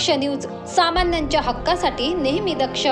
दक्ष news, सामान्यांच्या हक्कासाठी नेहमी दक्ष.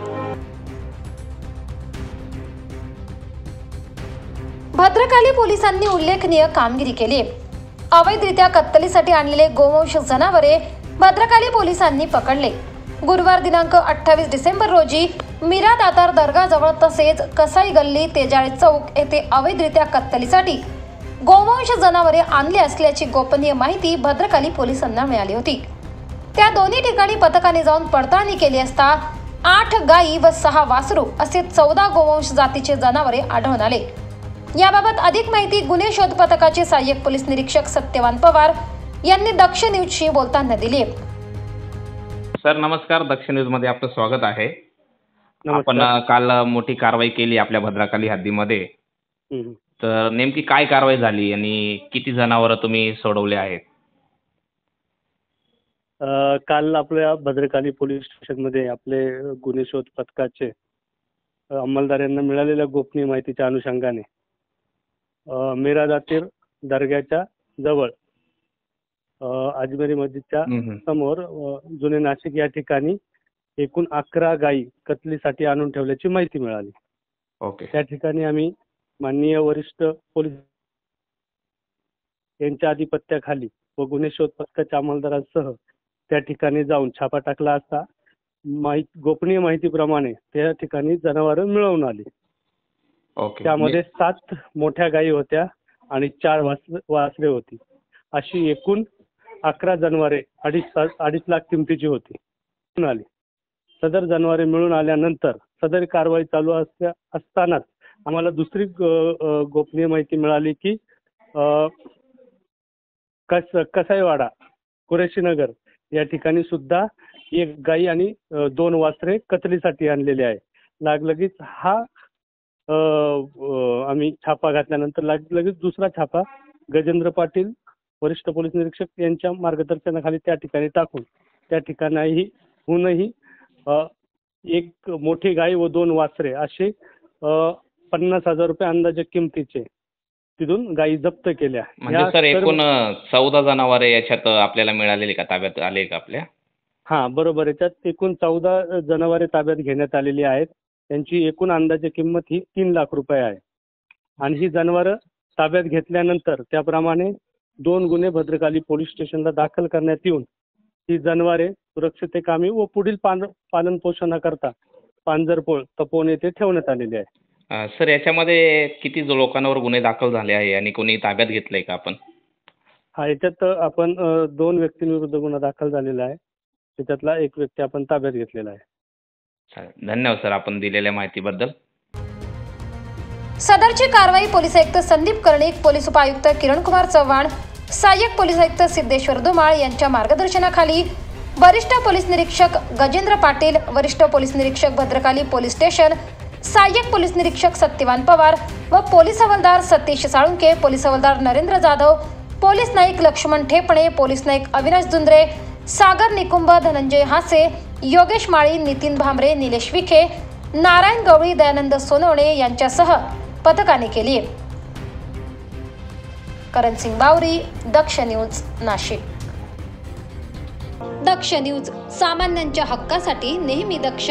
भद्रकाली पोलिसांनी उल्लेखनीय कामगिरी केली. अवैधरित्या कत्तलीसाठी आणलेले गोवंश जनावरे भद्रकाली पोलिसांनी पकडले. गुरुवार दिनांक 28 डिसेंबर रोजी मीरा दातार दर्गाजवळ तसेच कसाई गल्ली तेजाळे चौक येथे अवैधरित्या कत्तलीसाठी गोवंश जनावरे आणली असल्याची गोपनीय माहिती भद्रकाली पोलिसांना मिळाली होती. त्या दोन्ही ठिकाणी पथकाने जाऊन पडताळणी केली असता 8 गायी व 6 वासरू असे 14 गोवंश जातीचे जनावरे आढळून आले. याबाबत अधिक माहिती गुन्हे शोध पथकाचे सहाय्यक पोलीस निरीक्षक सत्यवान पवार यांनी दक्ष न्यूजशी बोलताना दिली. सर नमस्कार, दक्ष न्यूज मध्ये आपलं स्वागत आहे. आपण काल मोठी कारवाई केली आपल्या भद्रकाली हद्दीमध्ये. तर नेमकी काय कारवाई झाली आणि किती जनावर तुम्ही सोडवले आहेत? काल आपल्या भद्रकाली पोलीस स्टेशनमध्ये आपले गुन्हे शोध पथकाचे अंमलदार यांना मिळालेल्या गोपनीय माहितीच्या अनुषंगाने मीरा दातार दर्ग्याच्या जवळ अजमेरी मस्जिदच्या समोर जुने नाशिक या ठिकाणी एकूण 11 गायी कत्तलीसाठी आणून ठेवल्याची माहिती मिळाली. ओके. त्या ठिकाणी आम्ही माननीय वरिष्ठ पोलीस यांच्या अधिपत्याखाली व गुन्हे शोध पथकाच्या अंमलदारांसह त्या ठिकाणी जाऊन छापा टाकला असता गोपनीय माहितीप्रमाणे त्या ठिकाणी जनावरं मिळवून आली. त्यामध्ये 7 मोठ्या गायी होत्या आणि 4 वासरे होती. अशी एकूण 11 जनावरे 2.5 लाख किमतीची होती. सदर जनावरे मिळून आल्यानंतर सदर कारवाई चालू असतानाच आम्हाला दुसरी गोपनीय माहिती मिळाली की कसाईवाडा कुरेशीनगर या ठिकाणी सुद्धा 1 गाई आणि 2 वासरे कत्तलीसाठी आणलेले आहे. लागलगीच हा आम्ही छापा घातल्यानंतर लगेच दुसरा छापा गजेंद्र पाटील वरिष्ठ पोलीस निरीक्षक यांच्या मार्गदर्शनाखाली त्या ठिकाणी टाकून त्या ठिकाणी हुनही 1 मोठी गाय व 2 वासरे असे 50,000 रुपये अंदाजे किमतीचे तिथून गायी जप्त केल्या. म्हणजे सर एकूण 14 जनावरे याच्यात आपल्याला मिळालेली का, ताब्यात आले का आपल्या? हा बरोबर. याच्यात एकूण 14 जनावरे ताब्यात घेण्यात आलेली आहेत. त्यांची एकूण अंदाजे किंमत ही 3 लाख रुपये आहे. आणि ही जनावरं ताब्यात घेतल्यानंतर त्याप्रमाणे 2 गुन्हे भद्रकाली पोलीस स्टेशनला दाखल करण्यात येऊन ही जनावरे सुरक्षितकामी व पुढील पालन पोषणाकरता पांजरपोळ तपोवन येथे ठेवण्यात आलेली आहे. सर याच्यामध्ये किती लोकांवर गुन्हे दाखल झाले आहे आणि कोणी ताब्यात घेतलंय का आपण? हा, याच्यात आपण 2 व्यक्तींविरुद्ध गुन्हा दाखल झालेला आहे. त्याच्यातला 1 व्यक्ती आपण ताब्यात घेतलेला आहे. धन्यवाद सर आपण दिलेल्या माहितीबद्दल. सदरची कारवाई पोलीस आयुक्त संदीप कर्णिक, पोलीस उपायुक्त किरणकुमार चव्हाण, सहाय्यक पोलीस आयुक्त सिद्धेश्वर धुमाळ यांच्या मार्गदर्शनाखाली वरिष्ठ पोलीस निरीक्षक गजेंद्र पाटील, वरिष्ठ पोलीस निरीक्षक भद्रकाली पोलीस स्टेशन, सहाय्यक पोलीस निरीक्षक सत्यवान पवार व पोलीस हवालदार सतीश साळुंके, पोलीस हवालदार नरेंद्र जाधव, पोलीस नाईक लक्ष्मण ठेपणे, पोलीस नाईक अविनाश जुंद्रे, सागर निकुंभ, धनंजय हासे, योगेश माळी, नितीन भामरे, निलेश विखे, नारायण गवळी, दयानंद सोनवणे यांच्यासह पथकाने केली. करणसिंग बावरी, दक्ष न्यूज, नाशिक. दक्ष न्यूज, सामान्यांच्या हक्कासाठी नेहमी दक्ष.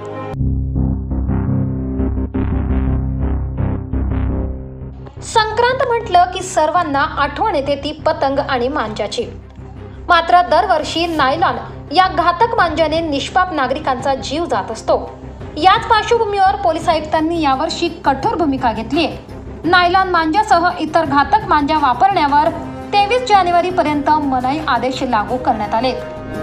संक्रांत म्हटलं की सर्वांना आठवण येते ती पतंग आणि मांजाची. मात्र दरवर्षी नायलॉन या घातक मांजाने निष्पाप नागरिकांचा जीव जात असतो. याच पार्श्वभूमीवर पोलीस आयुक्तांनी यावर्षी कठोर भूमिका घेतली आहे. नायलॉन मांजासह इतर घातक मांजा वापरण्यावर 23 जानेवारी पर्यंत मनाई आदेश लागू करण्यात आले.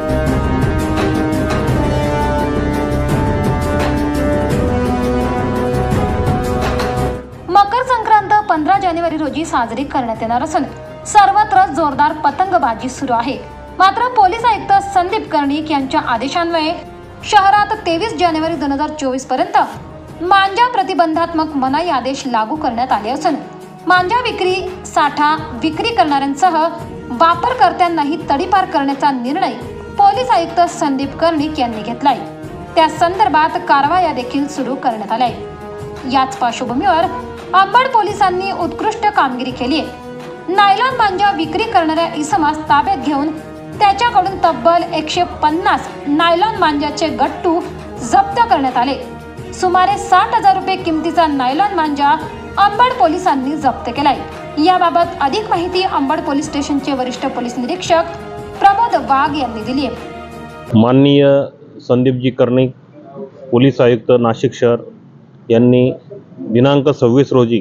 मकर संक्रांत 15 जानेवारी रोजी साजरी करण्यात येणार असून सर्वत्र जोरदार पतंगबाजी सुरू आहे. मात्र पोलीस आयुक्त संदीप कर्णिक यांच्या आदेशान्वये शहरात 23 जानेवारी 2024 पर्यंत मांजा प्रतिबंधात्मक मनाई आदेश लागू करण्यात आले असून मांजा विक्री, साठा विक्री करणाऱ्यांसह वापरकर्त्यांनाही तडीपार करण्याचा निर्णय पोलीस आयुक्त संदीप कर्णिक यांनी घेतलाय. त्या संदर्भात कारवाया देखील सुरू करण्यात आल्या. याच पार्श्वभूमीवर अंबड पोलिसांनी उत्कृष्ट कामगिरी केली आहे. नायलॉन मांजा विक्री करणाऱ्या इसमास ताब्यात घेऊन त्याच्याकडून तब्बल 150 नायलॉन मांजाचे गट्टू जप्त करण्यात आले. सुमारे 60,000 रुपये किमतीचा नायलॉन मांजा अंबड पोलिसांनी जप्त केलाय. याबाबत अधिक माहिती अंबड पोलीस स्टेशनचे वरिष्ठ पोलीस निरीक्षक प्रमोद वाघ यांनी दिली आहे. माननीय संदीपजी कर्णिक पोलीस आयुक्त नाशिक शहर यांनी दिनांक 26 रोजी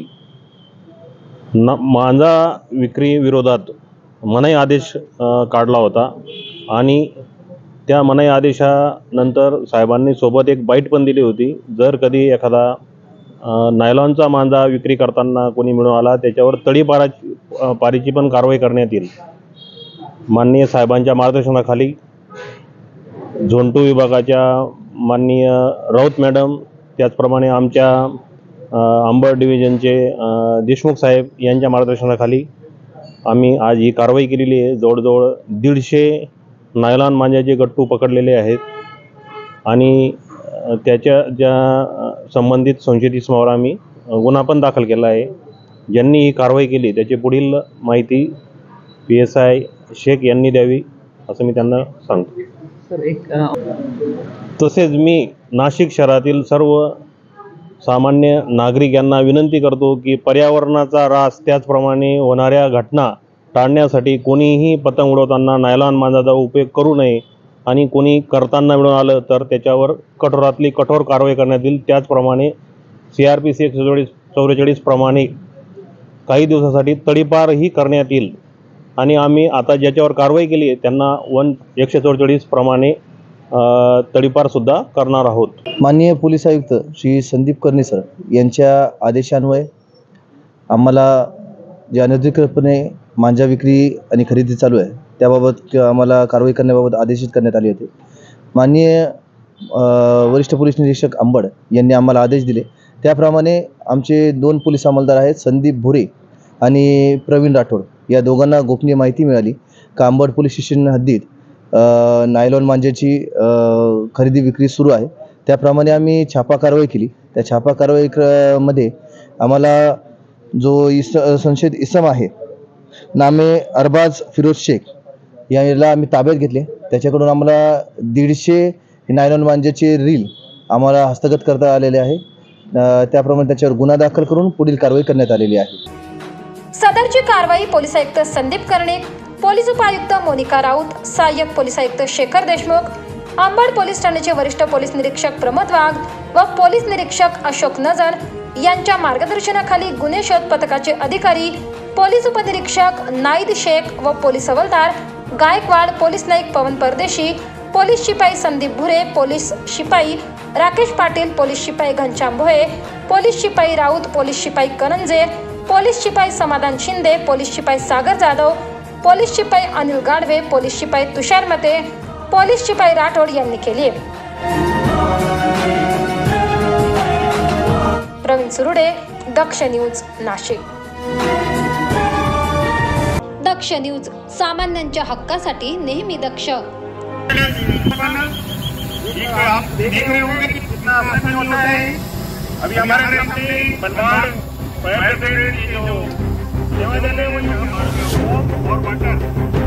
मांजा विक्री विरोधात मनाई आदेश काढला होता आणि त्या मनाई आदेशानंतर साहेबांनी सोबत एक बाईट पण दिली होती. जर कधी एखादा नायलॉनचा मांजा विक्री करताना कोणी मिळून आला त्याच्यावर तडीपारीची पण कारवाई करण्यात येईल. माननीय साहेबांच्या मार्गदर्शनाखाली झोन 2 विभागाच्या माननीय राऊत मॅडम, त्याचप्रमाणे आमच्या अंबड डिव्हिजनचे देशमुख साहेब यांच्या मार्गदर्शनाखाली आम्ही आज ही कारवाई केलेली आहे. जवळजवळ 150 नायलॉन मांजाचे गट्टू पकडलेले आहेत आणि त्याच्या ज्या संबंधित संशयित इसमावर आम्ही गुन्हा पण दाखल केला आहे. ज्यांनी ही कारवाई केली त्याची पुढील माहिती PSI शेख यांनी द्यावी असं मी त्यांना सांगतो. तसेच मी नाशिक शहरातील सर्व सामान्य नागरिक यांना विनंती करतो की पर्यावरणाचा ऱ्हास त्याचप्रमाणे होणाऱ्या घटना टाळण्यासाठी कोणीही पतंग उडवताना नायलॉन मांजाचा उपयोग करू नये आणि कोणी करताना मिळून आलं तर त्याच्यावर कठोरातली कठोर कारवाई करण्यात येईल. त्याचप्रमाणे CRPC 144 प्रमाणे काही दिवसासाठी तडीपारही करण्यात येईल आणि आम्ही आता ज्याच्यावर कारवाई केली आहे त्यांना 144 प्रमाणे तडीपारसुद्धा करणार आहोत. माननीय पोलीस आयुक्त श्री संदीप कर्णिक सर यांच्या आदेशान्वये आम्हाला जे अनधिकृतपणे मांजा विक्री आणि खरेदी चालू आहे त्याबाबत आम्हाला कारवाई करण्याबाबत आदेशित करण्यात आले होते. माननीय वरिष्ठ पोलीस निरीक्षक अंबड यांनी आम्हाला आदेश दिले. त्याप्रमाणे आमचे 2 पोलीस अंमलदार आहेत, संदीप भुरे आणि प्रवीण राठोड, या दोघांना गोपनीय माहिती मिळाली का अंबड पोलीस स्टेशन हद्दीत नायलॉन मांजाची खरेदी विक्री सुरू आहे. त्याप्रमाणे आम्ही छापा कारवाई केली. त्या छापा कारवाईमध्ये आम्हाला जो संशयित इसम आहे नामे अरबाज फिरोज शेख याला आम्ही ताब्यात घेतले. त्याच्याकडून आम्हाला 150 नायलॉन मांजाचे रील आम्हाला हस्तगत करता आलेले आहे. त्याप्रमाणे त्याच्यावर गुन्हा दाखल करून पुढील कारवाई करण्यात आलेली आहे. सदरची कारवाई पोलीस आयुक्त संदीप कर्णिक, पोलीस उपायुक्त मोनिका राऊत, सहाय्यक पोलीस आयुक्त शेखर देशमुख, अंबड पोलीस ठाण्याचे वरिष्ठ पोलीस निरीक्षक प्रमोद वाघ व पोलीस निरीक्षक अशोक नजर यांच्या मार्गदर्शनाखाली गुन्हे शोध पथकाचे अधिकारी पोलीस उपनिरीक्षक नाईद शेख व पोलीस हवालदार गायकवाड, पोलीस नाईक पवन परदेशी, पोलीस शिपाई संदीप भुरे, पोलीस शिपाई राकेश पाटील, पोलीस शिपाई घनश्याम भोये, पोलीस शिपाई राऊत, पोलीस शिपाई करंजे, पोलीस शिपाई समाधान शिंदे, पोलीस शिपाई सागर जाधव, पोलीस शिपाई अनिल गाडवे, पोलीस शिपाई तुषार मते, पोलीस शिपाई राठोड यांनी केली आहे. प्रवीण सुरुडे, दक्ष न्यूज, नाशिक. दक्ष न्यूज, सामान्यांच्या हक्कासाठी नेहमी दक्ष. आप देख रहे होंगे कि कितना आसान होता है. अभी हमारे सामने बनवाड़ फायर ब्रिगेड की जो जवान है वो यहाँ और वाटर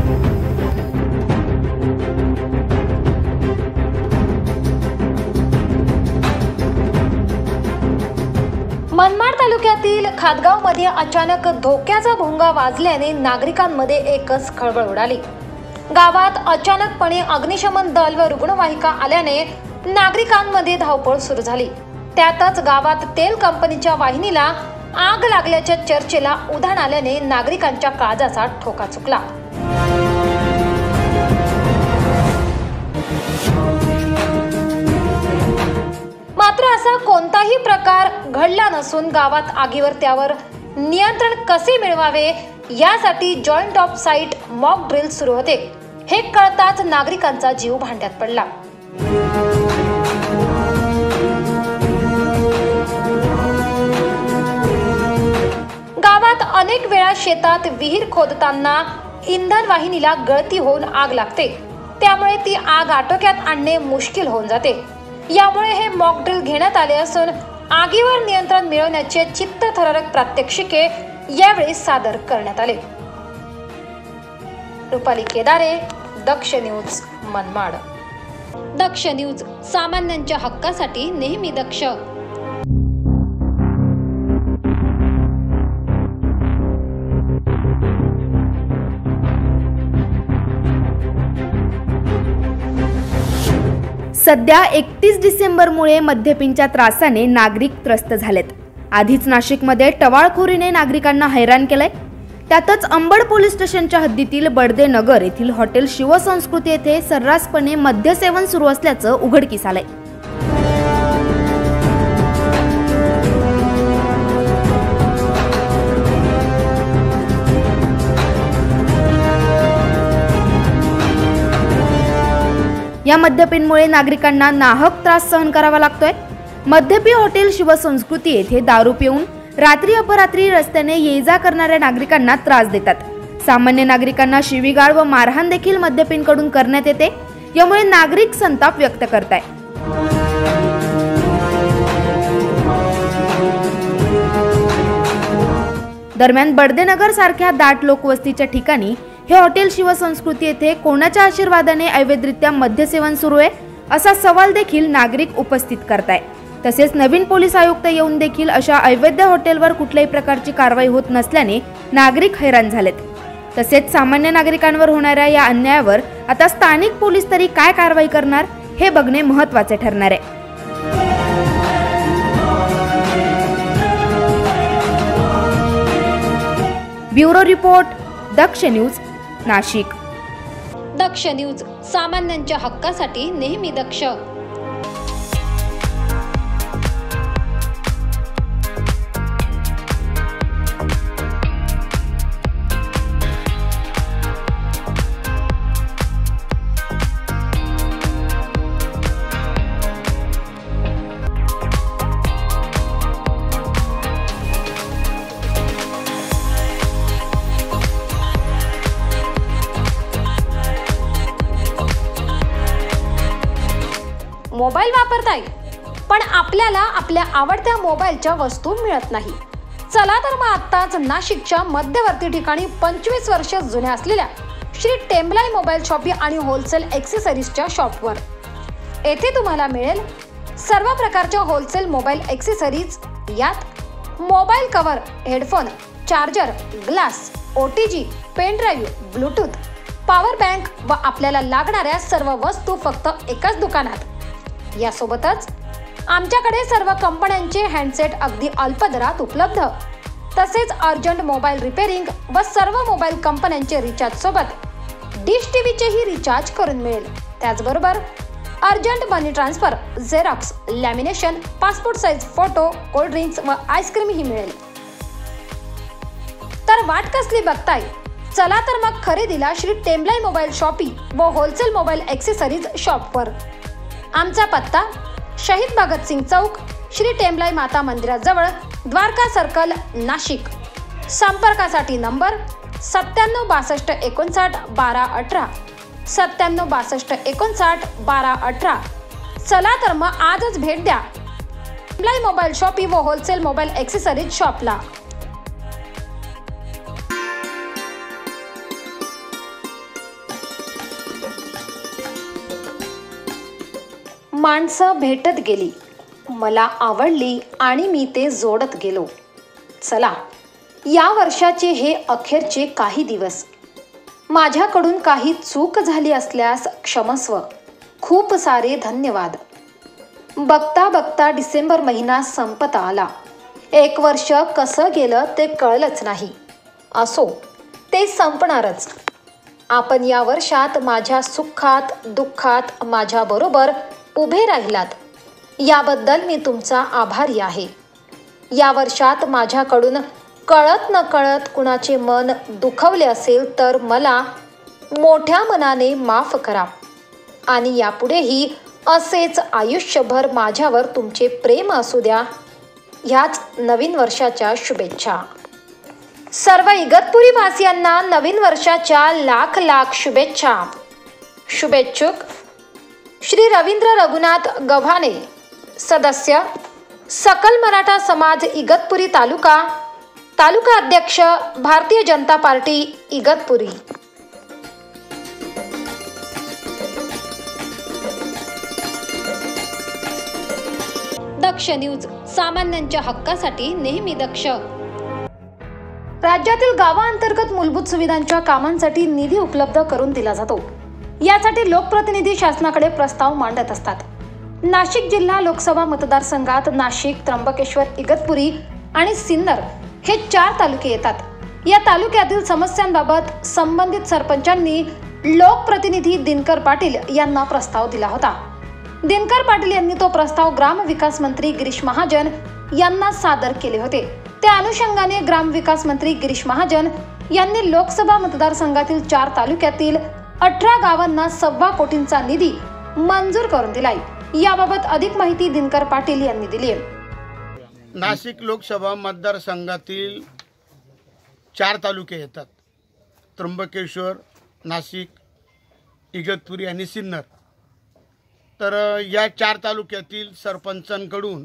मनमाड तालुक्यातील खातगावमध्ये अचानक धोक्याचा भोंगा वाजल्याने नागरिकांमध्ये एकच खळबळ उडाली. गावात अचानकपणे अग्निशमन दल व रुग्णवाहिका आल्याने नागरिकांमध्ये धावपळ सुरू झाली. त्यातच गावात तेल कंपनीच्या वाहिनीला आग लागल्याच्या चर्चेला उधाण आल्याने नागरिकांच्या काळजाचा ठोका चुकला. मात्र असा कोणताही प्रकार घडला नसून गावात आगीवर त्यावर नियंत्रण कसे मिळवावे यासाठी joint off site mock drill सुरू होते. हे कळताच नागरिकांचा जीव भांड्यात पडला. गावात अनेक वेळा शेतात विहीर खोदताना इंधन वाहिनीला गळती होऊन आग लागते. त्यामुळे ती आग आटोक्यात आणणे मुश्किल होऊन जाते. यामुळे हे मॉक ड्रिल घेण्यात आले असून आगीवर नियंत्रण मिळवण्याचे चित्तथरारक प्रात्यक्षिके यावेळी सादर करण्यात आले. रुपाली केदारे, दक्ष न्यूज मनमाड. दक्ष न्यूज, सामान्यांच्या हक्कासाठी नेहमी दक्ष. सध्या 31 डिसेंबरमुळे मद्यपींच्या त्रासाने नागरिक त्रस्त झालेत. आधीच नाशिकमध्ये टवाळखोरीने नागरिकांना हैराण केलंय. त्यातच अंबड पोलीस स्टेशनच्या हद्दीतील बडदे नगर येथील हॉटेल शिवसंस्कृती येथे सर्रासपणे मद्यसेवन सुरू असल्याचं उघडकीस आलंय. या मद्यपींमुळे नागरिकांना नाहक त्रास सहन करावा लागतोय. मद्यपी हॉटेल शिवसंस्कृती येथे दारू पिऊन रात्री अपरात्री रस्त्याने ये जा करणाऱ्या नागरिकांना त्रास देतात. सामान्य नागरिकांना शिवीगाळ व मारहाण देखील मद्यपींकडून करण्यात येते. यामुळे नागरिक संताप व्यक्त करतायत. दरम्यान बडदेनगर सारख्या दाट लोकवस्तीच्या ठिकाणी हे हॉटेल शिवसंस्कृती येथे कोणाच्या आशीर्वादाने अवैधरित्या मद्यसेवन सुरू आहे असा सवाल देखील नागरिक उपस्थित करताय. तसेच नवीन पोलीस आयुक्त येऊन देखील अशा अवैध हॉटेलवर कुठल्याही प्रकारची कारवाई होत नसल्याने नागरिक हैराण झालेत. तसेच सामान्य नागरिकांवर होणाऱ्या या अन्यायावर आता स्थानिक पोलीस तरी काय कारवाई करणार हे बघणे महत्त्वाचे ठरणार आहे. Bureau report, Daksh news, Nashik. Daksh news, सामान्यांच्या हक्कासाठी नेहमी दक्ष. मोबाईल वापरताय पण आपल्याला आपल्या आवडत्या मोबाईलच्या वस्तू मिळत नाही. चला तर मग आत्ताच नाशिकच्या मध्यवर्ती ठिकाणी 25 वर्ष जुन्या असलेल्या श्री टेम्बलाई मोबाईल शॉपी आणि होलसेल ॲक्सेसरीजच्या शॉपवर. येथे तुम्हाला मिळेल सर्व प्रकारच्या होलसेल मोबाईल ॲक्सेसरीज. यात mobile cover, headphone, charger, glass, OTG, pen drive, bluetooth, power bank व आपल्याला लागणाऱ्या सर्व वस्तू फक्त एकाच दुकानात. यासोबतच आमच्याकडे सर्व कंपन्यांचे हँडसेट अगदी अल्प दरात उपलब्ध. तसेच अर्जंट मोबाईल रिपेअरिंग व सर्व मोबाईल कंपन्यांचे रिचार्ज सोबत डिश टीव्हीचेही रिचार्ज करून मिळेल. त्याचबरोबर urgent money transfer, xerox, lamination, passport size photo, cold drinks व आईस्क्रीमही मिळेल. तर वाट कसली बघताय? चला तर मग खरेदीला श्री टेम्बलाई मोबाईल शॉपी व होलसेल मोबाईल ॲक्सेसरीज शॉपवर. आमचा पत्ता शहीद भगतसिंग चौक, श्री टेम्बलाई माता मंदिराजवळ, द्वारका सर्कल, नाशिक. संपर्कासाठी नंबर 9762591218, 9762591218. चला तर मग आजच भेट द्या टेम्बलाई मोबाईल शॉपी व होलसेल मोबाईल ॲक्सेसरीज शॉपला. माणसं भेटत गेली, मला आवडली आणि मी ते जोडत गेलो. चला, या वर्षाचे हे अखेरचे काही दिवस. माझ्याकडून काही चूक झाली असल्यास क्षमस्व. खूप सारे धन्यवाद. बघता बघता डिसेंबर महिना संपत आला. 1 वर्ष कसं गेलं ते कळलंच नाही. असो, ते संपणारच. आपण या वर्षात माझ्या सुखात दुःखात माझ्याबरोबर उभे राहिलात, याबद्दल मी तुमचा आभारी आहे. या वर्षात माझ्याकडून कळत नकळत कुणाचे मन दुखवले असेल तर मला मोठ्या मनाने माफ करा आणि यापुढेही असेच आयुष्यभर माझ्यावर तुमचे प्रेम असू द्या. ह्याच नवीन वर्षाच्या शुभेच्छा. सर्व इगतपुरी वासियांना नवीन वर्षाच्या लाख लाख शुभेच्छा. शुभेच्छुक श्री रवींद्र रघुनाथ गव्हाणे, सदस्य सकल मराठा समाज इगतपुरी तालुका अध्यक्ष भारतीय जनता पार्टी इगतपुरी. दक्ष न्यूज, सामान्यांच्या हक्कासाठी नेहमी दक्ष. राज्यातील गावांतर्गत मूलभूत सुविधांच्या कामांसाठी निधी उपलब्ध करून दिला जातो. यासाठी लोकप्रतिनिधी शासनाकडे प्रस्ताव मांडत असतात. नाशिक जिल्हा लोकसभा मतदारसंघात नाशिक, त्र्यंबकेश्वर, इगतपुरी आणि सिन्नर हे 4 तालुके येतात. या तालुक्यातील समस्यांबाबत संबंधित सरपंचांनी लोकप्रतिनिधी दिनकर पाटील यांना प्रस्ताव दिला होता. दिनकर पाटील यांनी तो प्रस्ताव ग्रामविकास मंत्री गिरीश महाजन यांना सादर केले होते. त्या अनुषंगाने ग्रामविकास मंत्री गिरीश महाजन यांनी लोकसभा मतदारसंघातील 4 तालुक्यातील 18 गावांना 1.25 कोटींचा निधी मंजूर करून दिलाय. याबाबत अधिक माहिती दिनकर पाटील यांनी दिली आहे. नाशिक लोकसभा मतदारसंघातील 4 तालुके येतात. त्र्यंबकेश्वर, नाशिक, इगतपुरी आणि सिन्नर. तर या 4 तालुक्यातील सरपंचांकडून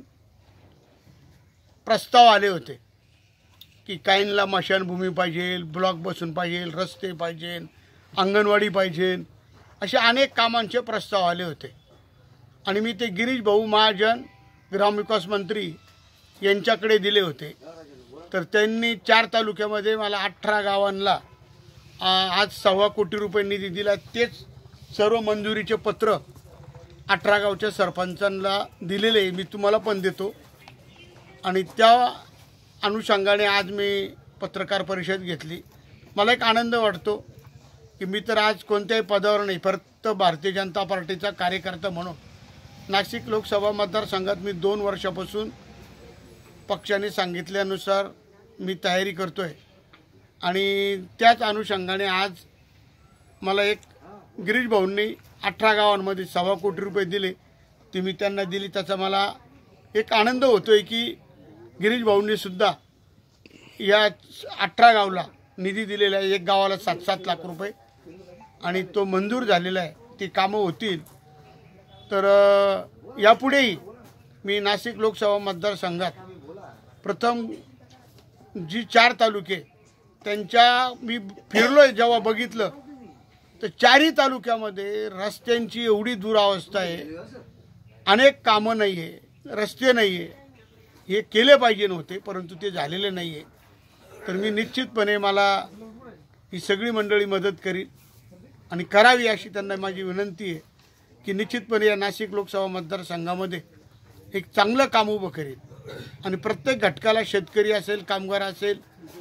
प्रस्ताव आले होते की काहींना मशानभूमी पाहिजे, ब्लॉक बसून पाहिजे, रस्ते पाहिजे, अंगणवाडी पाहिजे, असे अनेक कामांचे प्रस्ताव आले होते. आणि मी ते गिरीश भाऊ महाजन ग्रामविकास मंत्री यांच्याकडे दिले होते. तर त्यांनी 4 तालुक्यामध्ये मला 18 गावांना आज 1.25 कोटी रुपये निधी दिला. तेच सर्व मंजुरीचे पत्र 18 गावच्या सरपंचांना दिलेले मी तुम्हाला पण देतो. आणि त्या अनुषंगाने आज मी पत्रकार परिषद घेतली. मला एक आनंद वाटतो की मी तर आज कोणत्याही पदावर नाही, फक्त भारतीय जनता पार्टीचा कार्यकर्ता म्हणून नाशिक लोकसभा मतदारसंघात मी 2 वर्षापासून पक्षाने सांगितल्यानुसार मी तयारी करतो आहे. आणि त्याच अनुषंगाने आज मला एक गिरीश भाऊंनी 18 गावांमध्ये 1.25 कोटी रुपये दिले, ते मी त्यांना दिली. त्याचा मला एक आनंद होतो आहे की गिरीश भाऊंनी सुद्धा या 18 गावाला निधी दिलेला आहे. एक गावाला 7-7 लाख रुपये आणि तो मंजूर झालेला आहे. ती कामं होतील. तर यापुढेही मी नाशिक लोकसभा मतदारसंघात प्रथम जी 4 तालुके त्यांच्या मी फिरलो आहे, जेव्हा बघितलं तर 4ही तालुक्यामध्ये रस्त्यांची एवढी दुरावस्था आहे, अनेक कामं नाही आहे, रस्ते नाही आहे. हे केले पाहिजे नव्हते, परंतु ते झालेले नाही आहे. तर मी निश्चितपणे मला ही सगळी मंडळी मदत करील आणि करावी अशी त्यांना माझी विनंती आहे की निश्चितपणे या नाशिक लोकसभा मतदारसंघामध्ये एक चांगलं काम उभं करेल आणि प्रत्येक घटकाला, शेतकरी असेल, कामगार असेल,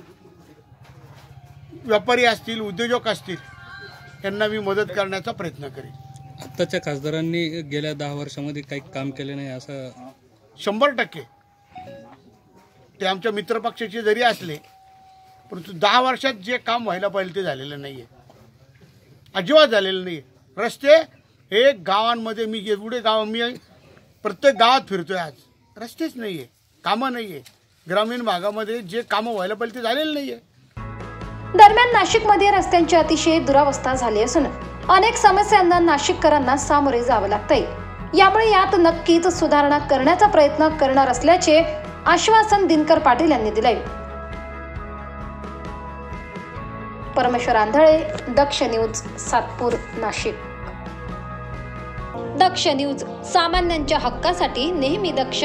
व्यापारी असतील, उद्योजक असतील, यांना मी मदत करण्याचा प्रयत्न करेन. आत्ताच्या खासदारांनी गेल्या 10 वर्षामध्ये काही काम केले नाही असं? 100% ते आमच्या मित्रपक्षाचे जरी असले, परंतु 10 वर्षात जे काम व्हायला पाहिजे ते झालेलं नाही आहे, अजिबात झालेलं नाही आहे. रस्ते हे गावांमध्ये मी एवढे गाव मी प्रत्येक गावात फिरतोय, आज रस्तेच नाही आहे, कामं नाही आहे. ग्रामीण भागामध्ये जे कामं व्हायला पाहिजे ते झालेलं नाही आहे. दरम्यान नाशिकमध्ये रस्त्यांची अतिशय दुरावस्था झाली असून अनेक समस्यांना नाशिककरांना सामोरे जावं लागतंय. यामुळे यात नक्कीच सुधारणा करण्याचा प्रयत्न करणार असल्याचे आश्वासन दिनकर पाटील यांनी दिलंय. परमेश्वर आंधळे, दक्ष न्यूज, सातपूर, नाशिक. दक्ष न्यूज, सामान्यांच्या हक्कासाठी नेहमी दक्ष.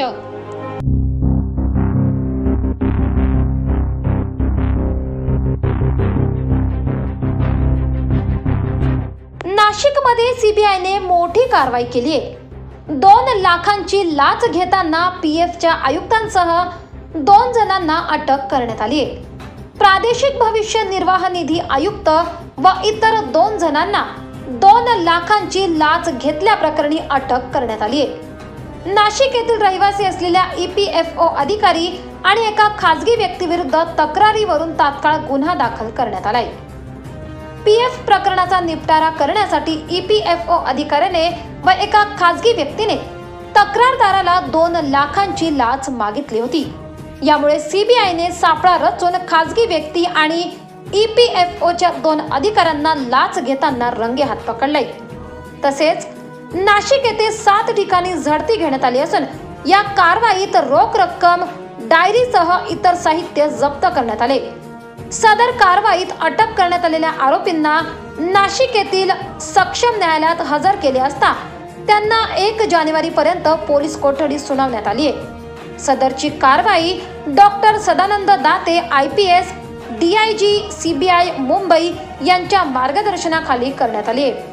नाशिकमध्ये सीबीआयने मोठी कारवाई केली आहे. 2 लाखांची लाच घेताना पीएफच्या आयुक्तांसह 2 जणांना अटक करण्यात आली आहे. प्रादेशिक भविष्य निर्वाह निधी आयुक्त व इतर 2 जणांना 2 लाखांची लाच घेतल्याप्रकरणी अटक करण्यात आली आहे. नाशिक येथील रहिवासी असलेल्या EPFO अधिकारी आणि एका खासगी व्यक्तीविरुद्ध तक्रारीवरून तात्काळ गुन्हा दाखल करण्यात आलाय. पीएफ प्रकरणाचा निपटारा करण्यासाठी EPFO अधिकाऱ्याने व एका खासगी व्यक्तीने तक्रारदाराला 2 लाखांची लाच मागितली होती. यामुळे सीबीआयने सापळा रचून खासगी व्यक्ती आणि EPFOच्या 2 अधिकाऱ्यांना लाच घेताना रंगेहात पकडले. तसेच नाशिक येथे 7 ठिकाणी झडती घेण्यात आली असून या कारवाईत रोख रक्कम, डायरीसह इतर साहित्य जप्त करण्यात आले. सदर कारवाईत अटक करण्यात आलेल्या आरोपींना नाशिक येथील सक्षम न्यायालयात हजर केले असता त्यांना 1 जानेवारीपर्यंत पोलीस कोठडी सुनावण्यात आली आहे। सदरची कारवाई doctor Sadanand Date IPS DIG CBI Mumbai यांच्या मार्गदर्शनाखाली करण्यात आली आहे।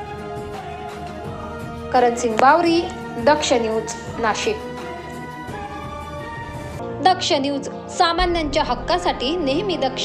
करण सिंग बावरी, दक्ष न्यूज, नाशिक। दक्ष न्यूज, सामान्यांच्या हक्कासाठी नेहमी दक्ष।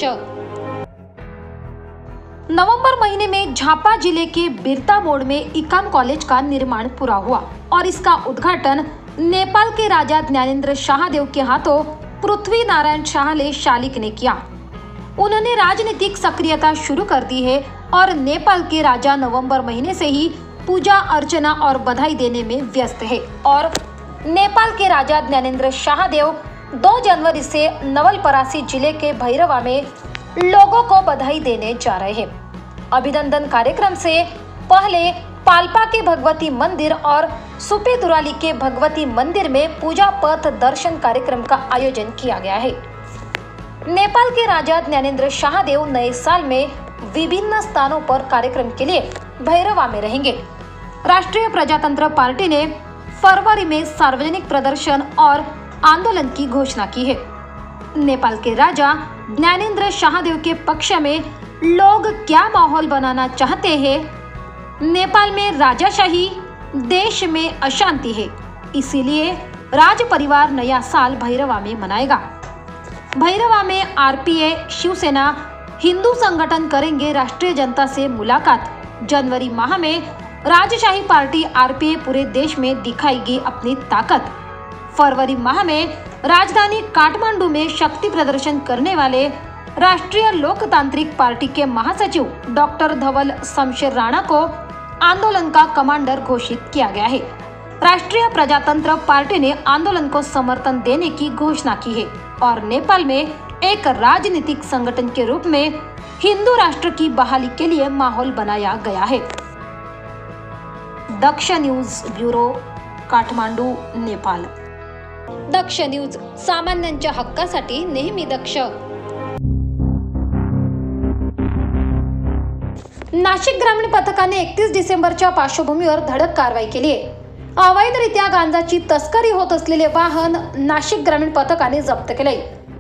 नवंबर महीने में झापा जिले के बिरता मोड़ में इकाम कॉलेज का निर्माण पूरा हुआ और इसका उद्घाटन नेपाल के राजा ज्ञानेंद्र शाहदेव के हाथों पृथ्वी नारायण शाहले शालिक ने किया। उन्होंने राजनीतिक सक्रियता शुरू कर दी है और नेपाल के राजा नवंबर महीने से ही पूजा अर्चना और बधाई देने में व्यस्त है और नेपाल के राजा ज्ञानेंद्र शाहदेव 2 जनवरी से नवलपरासी जिले के भैरवा में लोगों को बधाई देने जा रहे हैं। अभिनंदन कार्यक्रम से पहले पाल्पा के भगवती मंदिर और सुपेदुराली के भगवती मंदिर में पूजा पथ दर्शन कार्यक्रम का आयोजन किया गया है। नेपाल के राजा ज्ञानेंद्र शाहदेव नए साल में विभिन्न स्थानों पर कार्यक्रम के लिए भैरवा में रहेंगे। राष्ट्रीय प्रजातंत्र पार्टी ने फरवरी में सार्वजनिक प्रदर्शन और आंदोलन की घोषणा की है। नेपाल के राजा ज्ञानेंद्र शाहदेव के पक्ष में लोग क्या माहौल बनाना चाहते हैं? नेपाल में राजाशाही, देश में अशांति है, इसीलिए राज परिवार नया साल भैरवा में मनाएगा। भैरवा में RPA, शिवसेना, हिंदू संगठन करेंगे राष्ट्रीय जनता से मुलाकात। जनवरी माह में राजशाही पार्टी RPA पूरे देश में दिखाएगी अपनी ताकत। फरवरी माह में राजधानी काठमांडू में शक्ति प्रदर्शन करने वाले राष्ट्रीय लोकतांत्रिक पार्टी के महासचिव डॉक्टर धवल शमशेर राणा को आंदोलन का कमांडर घोषित किया गया है। राष्ट्रीय प्रजातंत्र पार्टी ने आंदोलन को समर्थन देने की घोषणा की है और नेपाल में एक राजनीतिक संगठन के रूप में हिंदू राष्ट्र की बहाली के लिए माहौल बनाया गया है। Daksh news bureau, Kathmandu, Nepal. Daksh news, सामान्यांच्या हक्कासाठी नेहमी दक्ष। नाशिक ग्रामीण पथकाने 31 डिसेंबरच्या पार्श्वभूमीवर धडक कारवाई केली आहे। अवैधरित्या गांजाची तस्करी होत असलेले वाहन नाशिक ग्रामीण पथकाने जप्त केले।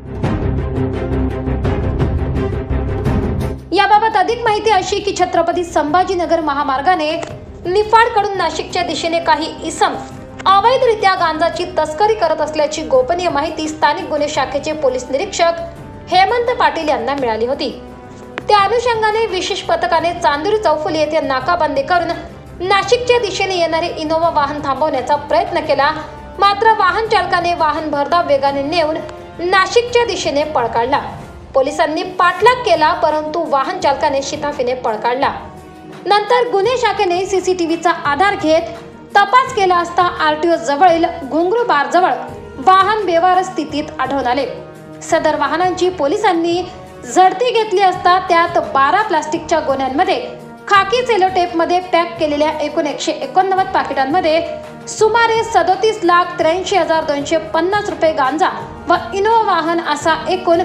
याबाबत अधिक माहिती अशी की छत्रपती संभाजीनगर महामार्गाने निफाडकडून नाशिकच्या दिशेने काही इसम अवैधरित्या गांजाची तस्करी करत असल्याची गोपनीय माहिती स्थानिक गुन्हे शाखेचे पोलीस निरीक्षक हेमंत पाटील यांना मिळाली होती। त्या अनुषंगाने विशेष पथकाने चांदुरी चौफुली येथे नाकाबंदी करून नाशिकच्या दिशेने येणारे इनोवा वाहन थांबवण्याचा प्रयत्न केला, मात्र वाहन चालकाने वाहन भरधाव वेगाने नेऊन नाशिकच्या दिशेने पळ काढला। पोलिसांनी पाठलाग केला, परंतु वाहन चालकाने शिताफीने पळ काढला। नंतर गुन्हे शाखेने CCTVचा आधार घेत तपास केला असता RTO जवळील घुंगरू बार जवळ वाहन बेवारस स्थितीत आढळून आले। सदर वाहनांची पोलिसांनी झडती घेतली असता त्यात 12 प्लास्टिकच्या गोण्यांमध्ये खाकी सेलोटेप मध्ये पॅक केलेल्या एकूण 189 पाकिटांमध्ये सुमारे 37,83,250 रुपये गांजा व इनोवा वाहन असा एकूण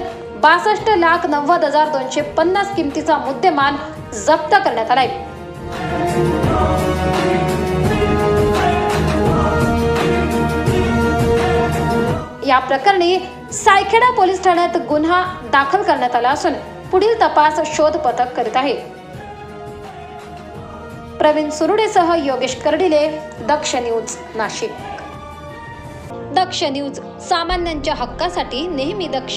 62,90,250 किमतीचा मुद्देमाल जप्त करण्यात आलाय। या प्रकरणी सायखेडा पोलीस ठाण्यात गुन्हा दाखल करण्यात आला असून पुढील तपास शोध पथक करीत आहे। प्रवीण सुरुडेसह योगेश कर्डिले, दक्ष न्यूज, नाशिक। दक्ष न्यूज, सामान्यांच्या हक्कासाठी नेहमी दक्ष।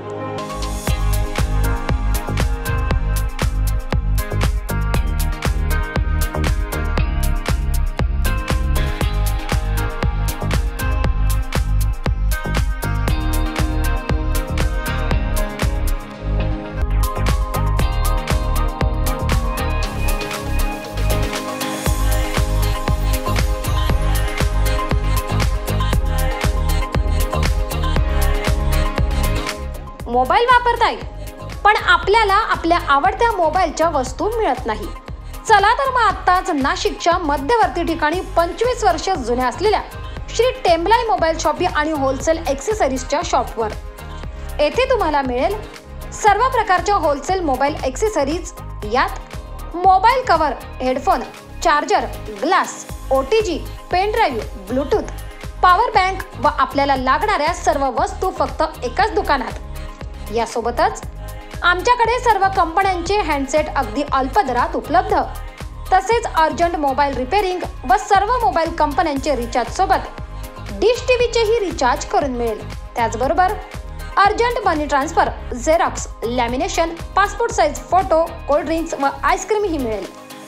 मोबाईल वापरताय पण आपल्याला आपल्या आवडत्या मोबाईलच्या वस्तू मिळत नाही। चला तर मग आत्ताच नाशिकच्या मध्यवर्ती ठिकाणी 25 वर्ष जुन्या असलेल्या श्री टेम्बलाई मोबाईल शॉपी आणि होलसेल ॲक्सेसरीजच्या शॉपवर। येथे तुम्हाला मिळेल सर्व प्रकारच्या होलसेल मोबाईल ॲक्सेसरीज, यात mobile cover, headphone, charger, glass, OTG, pen drive, bluetooth, power bank व आपल्याला लागणाऱ्या सर्व वस्तू फक्त एकाच दुकानात। यासोबतच आमच्याकडे सर्व कंपन्यांचे हँडसेट अगदी अल्प दरात उपलब्ध, तसेच अर्जंट मोबाईल रिपेअरिंग व सर्व मोबाईल कंपन्यांचे रिचार्ज सोबत डिश टीव्हीचेही रिचार्ज करून मिळेल। त्याचबरोबर urgent money transfer, xerox, lamination, passport size photo, cold drinks व आईस्क्रीमही मिळेल।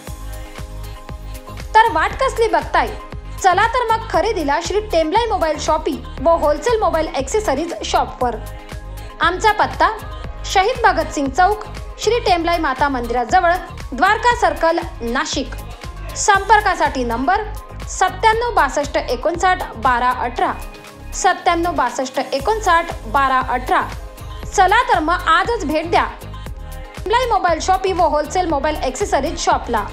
तर वाट कसली बघताय? चला तर मग खरेदीला श्री टेम्बलाई मोबाईल शॉपी व होलसेल मोबाईल ॲक्सेसरीज शॉपवर। आमचा पत्ता शहीद भगतसिंग चौक, श्री टेम्बलाई माता मंदिराजवळ, द्वारका सर्कल, नाशिक। संपर्कासाठी नंबर 9762 59 12 18, 9762 59 12 18। चला तर मग आजच भेट द्या टेम्बलाई मोबाईल शॉपी व होलसेल मोबाईल ॲक्सेसरीज शॉपला।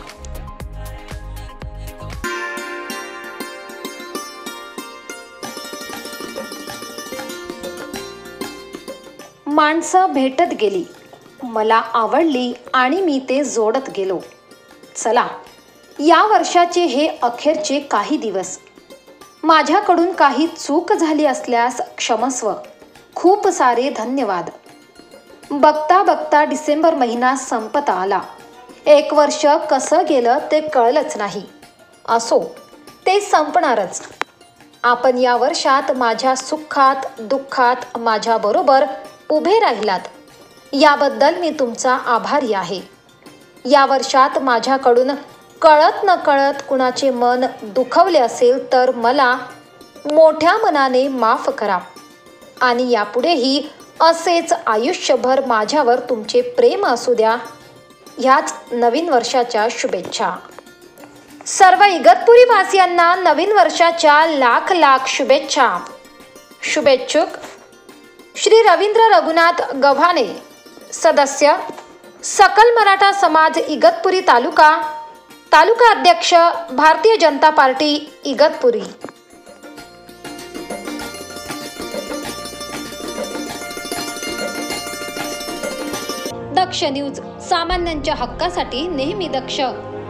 माणसं भेटत गेली, मला आवडली आणि मी ते जोडत गेलो। चला, या वर्षाचे हे अखेरचे काही दिवस। माझ्याकडून काही चूक झाली असल्यास क्षमस्व, खूप सारे धन्यवाद। बघता बघता डिसेंबर महिना संपत आला। एक वर्ष कसं गेलं ते कळलंच नाही। असो, ते संपणारच। आपण या वर्षात माझ्या सुखात दुःखात माझ्याबरोबर उभे राहिलात, याबद्दल मी तुमचा आभारी आहे। या वर्षात माझ्याकडून कळत नकळत कुणाचे मन दुखवले असेल तर मला मोठ्या मनाने माफ करा आणि यापुढेही असेच आयुष्यभर माझ्यावर तुमचे प्रेम असू द्या। ह्याच नवीन वर्षाच्या शुभेच्छा। सर्व इगतपुरी वासियांना नवीन वर्षाच्या लाख लाख शुभेच्छा। शुभेच्छुक श्री रवींद्र रघुनाथ गव्हाणे, सदस्य सकल मराठा समाज इगतपुरी तालुका, तालुका अध्यक्ष भारतीय जनता पार्टी इगतपुरी। दक्ष न्यूज, सामान्यांच्या हक्कासाठी नेहमी दक्ष।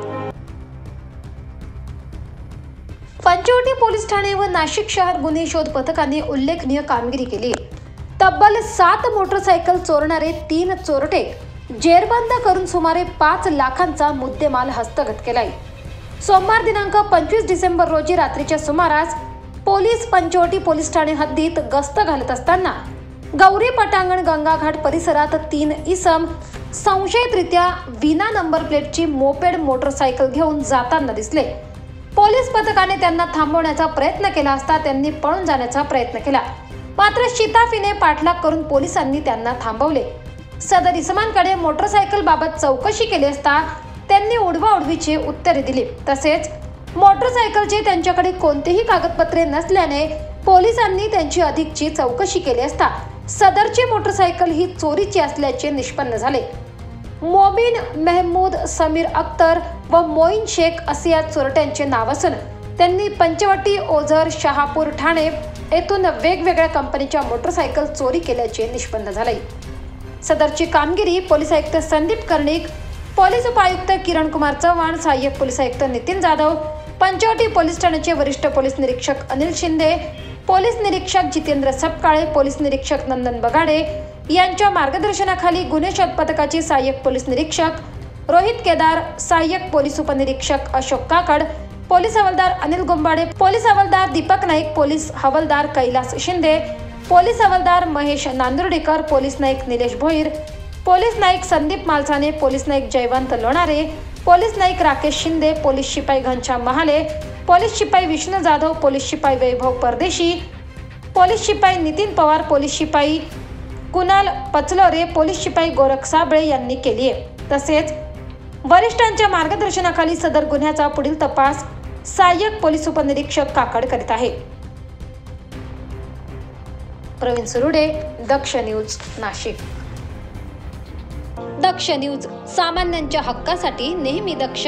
पंचवटी पोलीस ठाणे व नाशिक शहर गुन्हे शोध पथकाने उल्लेखनीय कामगिरी केली। तब्बल 7 मोटरसायकल चोरणारे 3 चोरटे जेरबंद करून सुमारे 5 लाखांचा मुद्देमाल हस्तगत केलाय। सोमवार दिनांक 25 डिसेंबर रोजी रात्रीच्या सुमारास पोलीस पंचवटी पोलीस ठाणे हद्दीत गस्त घालत असताना गौरी पटांगण गंगाघाट परिसरात 3 इसम संशयितरित्या विना नंबर प्लेटची मोपेड मोटरसायकल घेऊन जाताना दिसले। पोलीस पथकाने त्यांना थांबवण्याचा प्रयत्न केला असता त्यांनी पळून जाण्याचा प्रयत्न केला, मात्र शिताफीने पाठलाग करून पोलिसांनी त्यांना थांबवले। सदर इसमांकडे मोटरसायकल बाबत चौकशी केली असता त्यांनी उडवाउडवीची उत्तरे दिली। तसेच मोटरसायकलचे त्यांच्याकडे कोणतेही कागदपत्रे नसल्याने पोलिसांनी त्यांची अधिकची चौकशी केली असता सदरची मोटरसायकल ही चोरीची असल्याचे निष्पन्न झाले। मोमीन मेहमूद समीर अख्तर व मोईन शेख असे या चोरट्यांचे नाव असून त्यांनी पंचवटी, ओझर, शहापूर, ठाणे येथून वेगवेगळ्या कंपनीच्या मोटरसायकल चोरी केल्याचे निष्पन्न झाले। सदरची कामगिरी पोलीस आयुक्त संदीप कर्णिक, पोलीस उपायुक्त किरण कुमार चव्हाण, सहाय्यक पोलीस आयुक्त नितीन जाधव, पंचवटी पोलीस ठाण्याचे वरिष्ठ पोलीस निरीक्षक अनिल शिंदे, पोलीस निरीक्षक जितेंद्र सपकाळे, पोलीस निरीक्षक नंदन बगाडे यांच्या मार्गदर्शनाखाली गुन्हे शोध पथकाचे सहाय्यक पोलीस निरीक्षक रोहित केदार, सहाय्यक पोलीस उपनिरीक्षक अशोक काकड, पोलीस हवालदार अनिल गोंबाडे, पोलीस हवालदार दीपक नाईक, पोलीस हवालदार कैलास शिंदे, पोलीस हवालदार महेश नांदुर्डीकर, पोलीस नाईक निलेश भोईर, पोलीस नाईक संदीप मालसाने, पोलीस नाईक जयवंत लोणारे, पोलीस नाईक राकेश शिंदे, पोलीस शिपाई घनश्याम महाले, पोलीस शिपाई विष्णू जाधव, पोलीस शिपाई वैभव परदेशी, पोलीस शिपाई नितीन पवार, पोलीस शिपाई कुणाल पचलोरे, पोलीस शिपाई गोरख साबळे यांनी केली आहे। तसेच वरिष्ठांच्या मार्गदर्शनाखाली सदर गुन्ह्याचा पुढील तपास सहाय्यक पोलीस उपनिरीक्षक काकड करीत आहे। प्रवीण सुरुडे, दक्ष न्यूज, नाशिक। दक्ष न्यूज, सामान्यांच्या हक्कासाठी नेहमी दक्ष।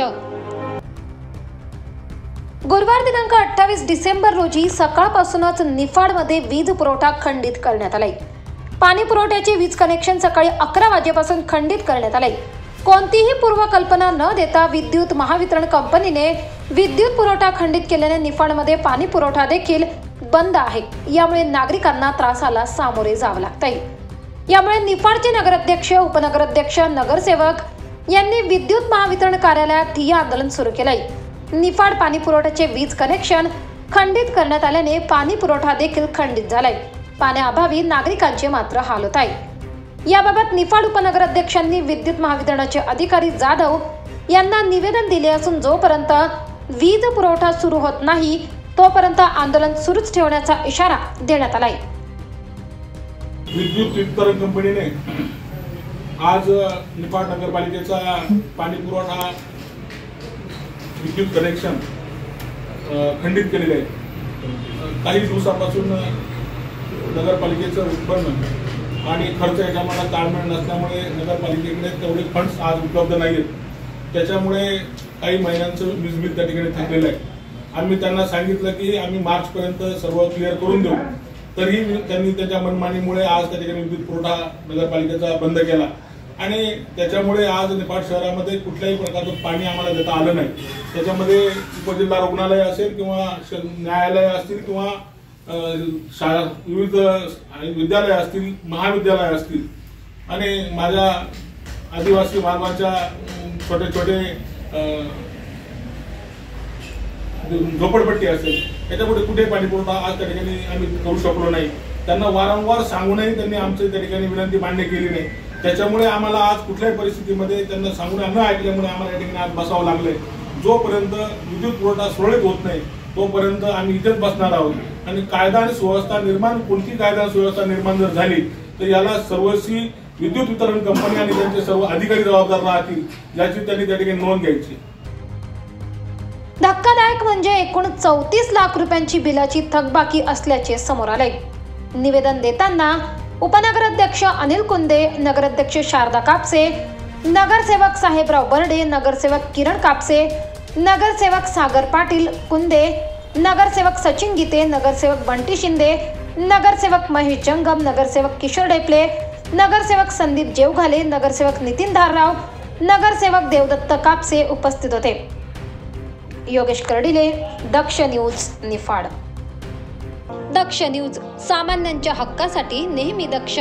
गुरुवार दिनांक 28 डिसेंबर रोजी सकाळपासूनच निफाडमध्ये वीज पुरवठा खंडित करण्यात आलाय। पाणी पुरवठ्याचे वीज कनेक्शन सकाळी 11 वाजेपासून खंडित करण्यात आले। कोणतीही पूर्वकल्पना न देता विद्युत महावितरण कंपनीने विद्युत पुरवठा खंडित केल्याने निफाडमध्ये पाणी पुरवठा देखील बंद आहे। यामुळे नागरिकांना त्रासाला सामोरे जावं लागतंय। यामुळे निफाडचे नगराध्यक्ष, उपनगराध्यक्ष, नगरसेवक यांनी विद्युत महावितरण कार्यालयात ठिय्या आंदोलन सुरू केलंय। निफाड पाणी पुरवठ्याचे वीज कनेक्शन खंडित करण्यात आल्याने पाणी पुरवठा देखील खंडित झालाय। पाण्याअभावी नागरिकांचे मात्र हाल होत आहे। याबाबत निफाड उपनगराध्यक्षांनी विद्युत महावितरणाचे अधिकारी जाधव यांना निवेदन दिले असून जोपर्यंत वीज पुरवठा सुरू होत नाही तोपर्यंत आंदोलन सुरूच ठेवण्याचा इशारा देण्यात आलाय। विद्युत वितरण कंपनीने आज निफाड नगरपालिकेचा पाणी पुरवठा विद्युत कनेक्शन खंडित केलेले आहे। काही दिवसापासून नगरपालिकेचं उत्पन्न आणि खर्च याच्यामध्ये ताळमेळ नसल्यामुळे नगरपालिकेकडे तेवढे फंड्स आज उपलब्ध नाही आहेत। त्याच्यामुळे काही महिन्यांचं वीज बिल त्या ठिकाणी थकलेलं आहे। आम्ही त्यांना सांगितलं की आम्ही मार्चपर्यंत सर्व क्लिअर करून देऊ, तरीही त्यांनी त्यांच्या मनमानीमुळे आज त्या ठिकाणी विद्युत पुरवठा नगरपालिकेचा बंद केला आणि त्याच्यामुळे आज निफाड शहरामध्ये कुठल्याही प्रकारचं पाणी आम्हाला देता आलं नाही। त्याच्यामध्ये उपजिल्हा रुग्णालय असेल किंवा न्यायालय असतील किंवा शाळा, विविध विद्यालय असतील, महाविद्यालय असतील आणि माझ्या आदिवासी बांधवांच्या छोटे छोटे झोपडपट्टी असेल त्याच्यापुढे कुठे पाणी पुरवठा आज त्या ठिकाणी आम्ही करू शकलो नाही। त्यांना वारंवार सांगूनही त्यांनी आमची त्या ठिकाणी विनंती मान्य केली नाही। त्याच्यामुळे आम्हाला आज कुठल्याही परिस्थितीमध्ये त्यांना सांगून न ऐकल्यामुळे आम्हाला या ठिकाणी आज बसावं लागलंय। जोपर्यंत विद्युत पुरवठा सुरळीत होत नाही तोपर्यंत आम्ही इथेच बसणार आहोत आणि कायदा आणि सुव्यवस्था निर्माण, कोणती कायदा आणि सुव्यवस्था निर्माण जर झाली तर याला सर्वस्वी विद्युत वितरण कंपनी आणि त्यांचे सर्व अधिकारी जबाबदार राहतील, याची त्यांनी त्या ठिकाणी नोंद घ्यायची। धक्कादायक म्हणजे एकूण 34 लाख रुपयांची बिलाची थकबाकी असल्याचे समोर आले। निवेदन देताना उपनगराध्यक्ष अनिल कुंदे, नगराध्यक्ष शारदा कापसे, नगरसेवक साहेबराव बर्डे, नगरसेवक किरण कापसे, नगरसेवक सागर पाटील कुंदे, नगरसेवक सचिन गीते, नगरसेवक बंटी शिंदे, नगरसेवक महेश जंगम, नगरसेवक किशोर डेपले, नगरसेवक संदीप जेवघाले, नगरसेवक नितीन धारराव, नगरसेवक देवदत्त कापसे उपस्थित होते। योगेश कर्डिले, दक्ष न्यूज, निफाड। दक्ष न्यूज, सामान्यांच्या हक्कासाठी नेहमी दक्ष।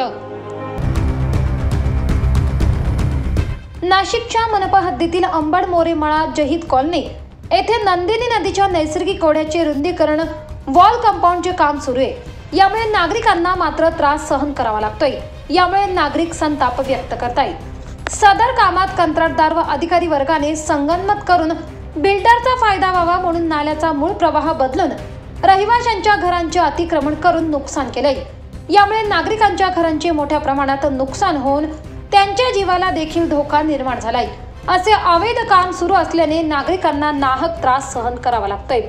नाशिकच्या मनपा हद्दीतील अंबड मोरेमळा जहीद कॉलनी येथे नंदिनी नदीच्या नैसर्गिक ओढ्याचे रुंदीकरण वॉल कंपाऊंडचे काम सुरू आहे। यामुळे नागरिकांना मात्र त्रास सहन करावा लागतोय। यामुळे नागरिक संताप व्यक्त करतायत। सदर कामात कंत्राटदार व अधिकारी वर्गाने संगनमत करून बिल्डरचा फायदा व्हावा म्हणून नाल्याचा मूळ प्रवाह बदलून रहिवाशांच्या घरांचे अतिक्रमण करून नुकसान केलंय। यामुळे नागरिकांच्या घरांचे मोठ्या प्रमाणात नुकसान होऊन त्यांच्या जीवाला देखील धोका निर्माण झालाय। असे अवैध काम सुरू असल्याने नागरिकांना नाहक त्रास सहन करावा लागतोय।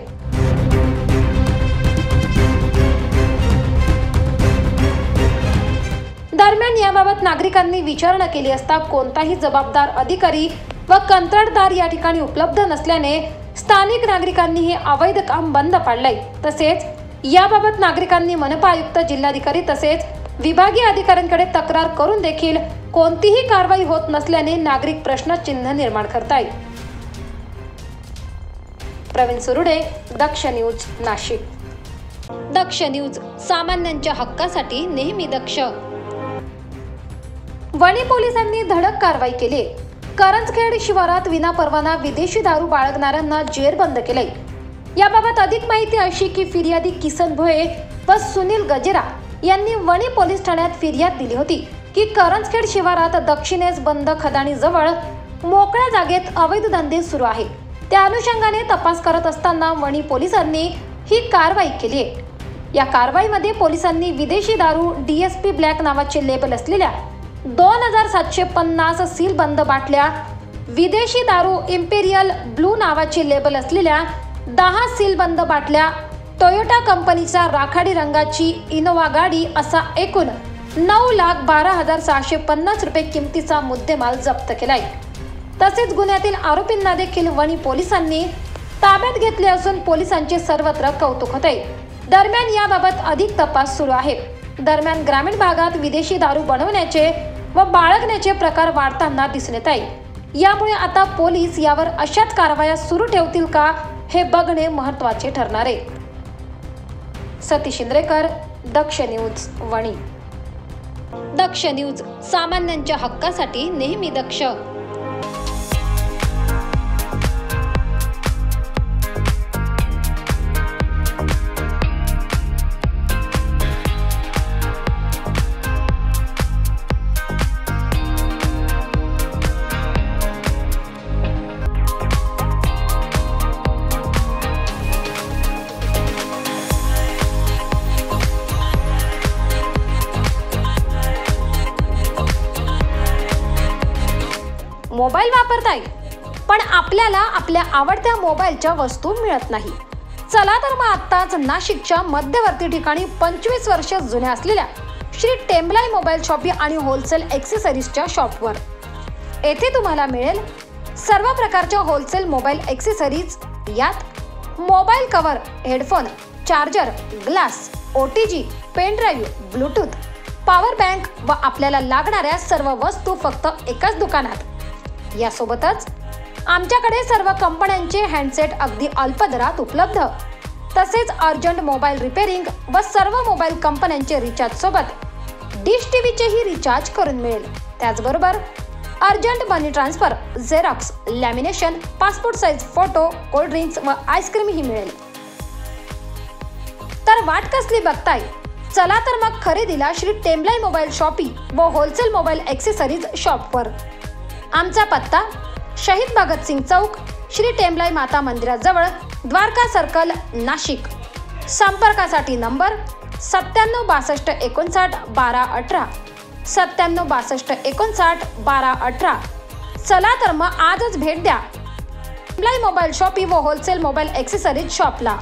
दरम्यान याबाबत नागरिकांनी विचारणा केली असता कोणताही जबाबदार अधिकारी व कंत्राटदार या ठिकाणी उपलब्ध नसल्याने स्थानिक नागरिकांनी हे अवैध काम बंद पाडलंय। तसेच याबाबत नागरिकांनी मनपा आयुक्त, जिल्हाधिकारी तसेच विभागीय अधिकाऱ्यांकडे तक्रार करून देखील कोणतीही कारवाई होत नसल्याने नागरिक प्रश्नचिन्ह निर्माण करतायत। प्रवीण सुरुडे, दक्ष न्यूज, नाशिक। दक्ष न्यूज, सामान्यांच्या हक्कासाठी नेहमी दक्ष। वणी पोलिसांनी धडक कारवाई केली। करंजखेड शिवारात विनापरवाना विदेशी दारू बाळगणाऱ्यांना जेरबंद केले। याबाबत अधिक माहिती अशी की फिर्यादी किसन भोये व सुनील गजेरा यांनी वणी पोलीस ठाण्यात फिर्याद दिली होती की करंजखेड शिवारात दक्षिणेस बंद खदाणीजवळ मोकळ्या जागेत अवैध धंदे सुरू आहे। त्या अनुषंगाने तपास करत असताना वणी पोलिसांनी ही कारवाई केली आहे। या कारवाईमध्ये पोलिसांनी विदेशी दारू DSP ब्लॅक नावाचे लेबल असलेल्या 2750 सीलबंद बाटल्या, विदेशी दारू इम्पेरियल ब्लू नावाचे लेबल असलेल्या 10 सीलबंद बाटल्या, टोयोटा कंपनीचा राखाडी रंगाची इनोवा गाडी असा एकूण 9,12,650 रुपये किमतीचा मुद्देमाल जप्त केलाय। तसेच गुन्ह्यातील आरोपींना देखील वणी पोलिसांनी ताब्यात घेतले असून पोलिसांचे सर्वत्र कौतुक होते। दरम्यान याबाबत अधिक तपास सुरू आहे। दरम्यान ग्रामीण भागात विदेशी दारू बनवण्याचे व बाळगण्याचे प्रकार वाढताना दिसून येत आहे। यामुळे आता पोलीस यावर अशाच कारवाया सुरू ठेवतील का हे बघणे महत्त्वाचे ठरणार आहे. सतीश इंद्रेकर, दक्ष न्यूज, वणी. दक्ष न्यूज, सामान्यांच्या हक्कासाठी नेहमी दक्ष. मोबाईल वापरताय पण आपल्याला आपल्या आवडत्या मोबाईलच्या वस्तू मिळत नाही. चला तर मग आत्ताच नाशिकच्या मध्यवर्ती ठिकाणी 25 वर्ष जुन्या असलेल्या श्री टेम्बलाई मोबाईल शॉपी आणि होलसेल एक्सेसरीजच्या शॉपवर. येथे तुम्हाला मिळेल सर्व प्रकारच्या होलसेल मोबाईल एक्सेसरीज. यात mobile cover, headphone, charger, glass, OTG, pen drive, bluetooth, power bank व आपल्याला लागणाऱ्या सर्व वस्तू फक्त एकाच दुकानात. यासोबतच आमच्याकडे सर्व कंपन्यांचे हँडसेट अगदी अल्प दरात उपलब्ध. तसेच अर्जंट मोबाईल रिपेअरिंग व सर्व मोबाईल कंपन्यांचे रिचार्ज सोबत डिश टीव्हीचेही रिचार्ज करून मिळेल. त्याचबरोबर urgent money transfer, xerox, lamination, passport size photo, cold drinks व आईस्क्रीमही मिळेल. तर वाट कसली बघताय? चला तर मग खरेदीला श्री टेम्बलाई मोबाईल शॉपी व होलसेल मोबाईल एक्सेसरीज शॉपवर. आमचा पत्ता शहीद भगतसिंग चौक, श्री टेम्बलाई माता मंदिराजवळ, द्वारका सर्कल, नाशिक. संपर्कासाठी नंबर 9762591218, 9762591218. चला तर मग आजच भेट द्या टेम्बलाई मोबाईल शॉपी व होलसेल मोबाईल एक्सेसरीज शॉपला.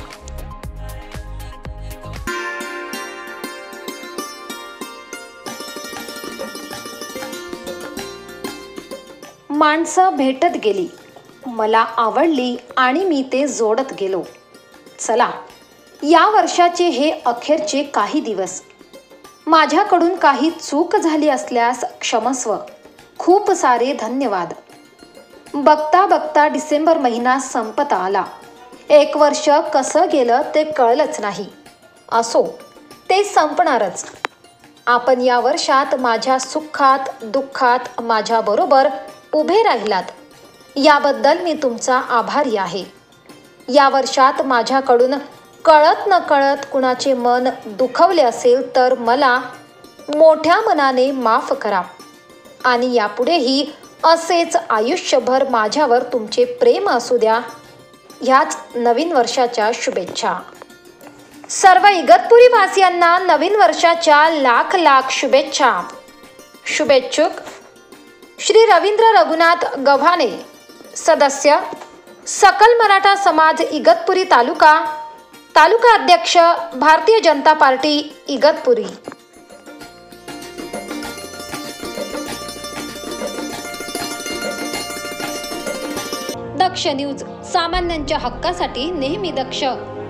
माणसं भेटत गेली, मला आवडली आणि मी ते जोडत गेलो. चला, या वर्षाचे हे अखेरचे काही दिवस. माझ्याकडून काही चूक झाली असल्यास क्षमस्व. खूप सारे धन्यवाद. बघता बघता डिसेंबर महिना संपत आला. 1 वर्ष कसं गेलं ते कळलंच नाही. असो, ते संपणारच. आपण या वर्षात माझ्या सुखात दुःखात माझ्याबरोबर उभे राहिलात, याबद्दल मी तुमचा आभारी आहे. या वर्षात माझ्याकडून कळत नकळत कुणाचे मन दुखवले असेल तर मला मोठ्या मनाने माफ करा आणि यापुढेही असेच आयुष्यभर माझ्यावर तुमचे प्रेम असू द्या. ह्याच नवीन वर्षाच्या शुभेच्छा. सर्व इगतपुरी वासियांना नवीन वर्षाच्या लाख लाख शुभेच्छा. शुभेच्छुक श्री रवींद्र रघुनाथ गव्हाणे, सदस्य सकल मराठा समाज इगतपुरी तालुका अध्यक्ष भारतीय जनता पार्टी इगतपुरी. दक्ष न्यूज, सामान्यांच्या हक्कासाठी नेहमी दक्ष.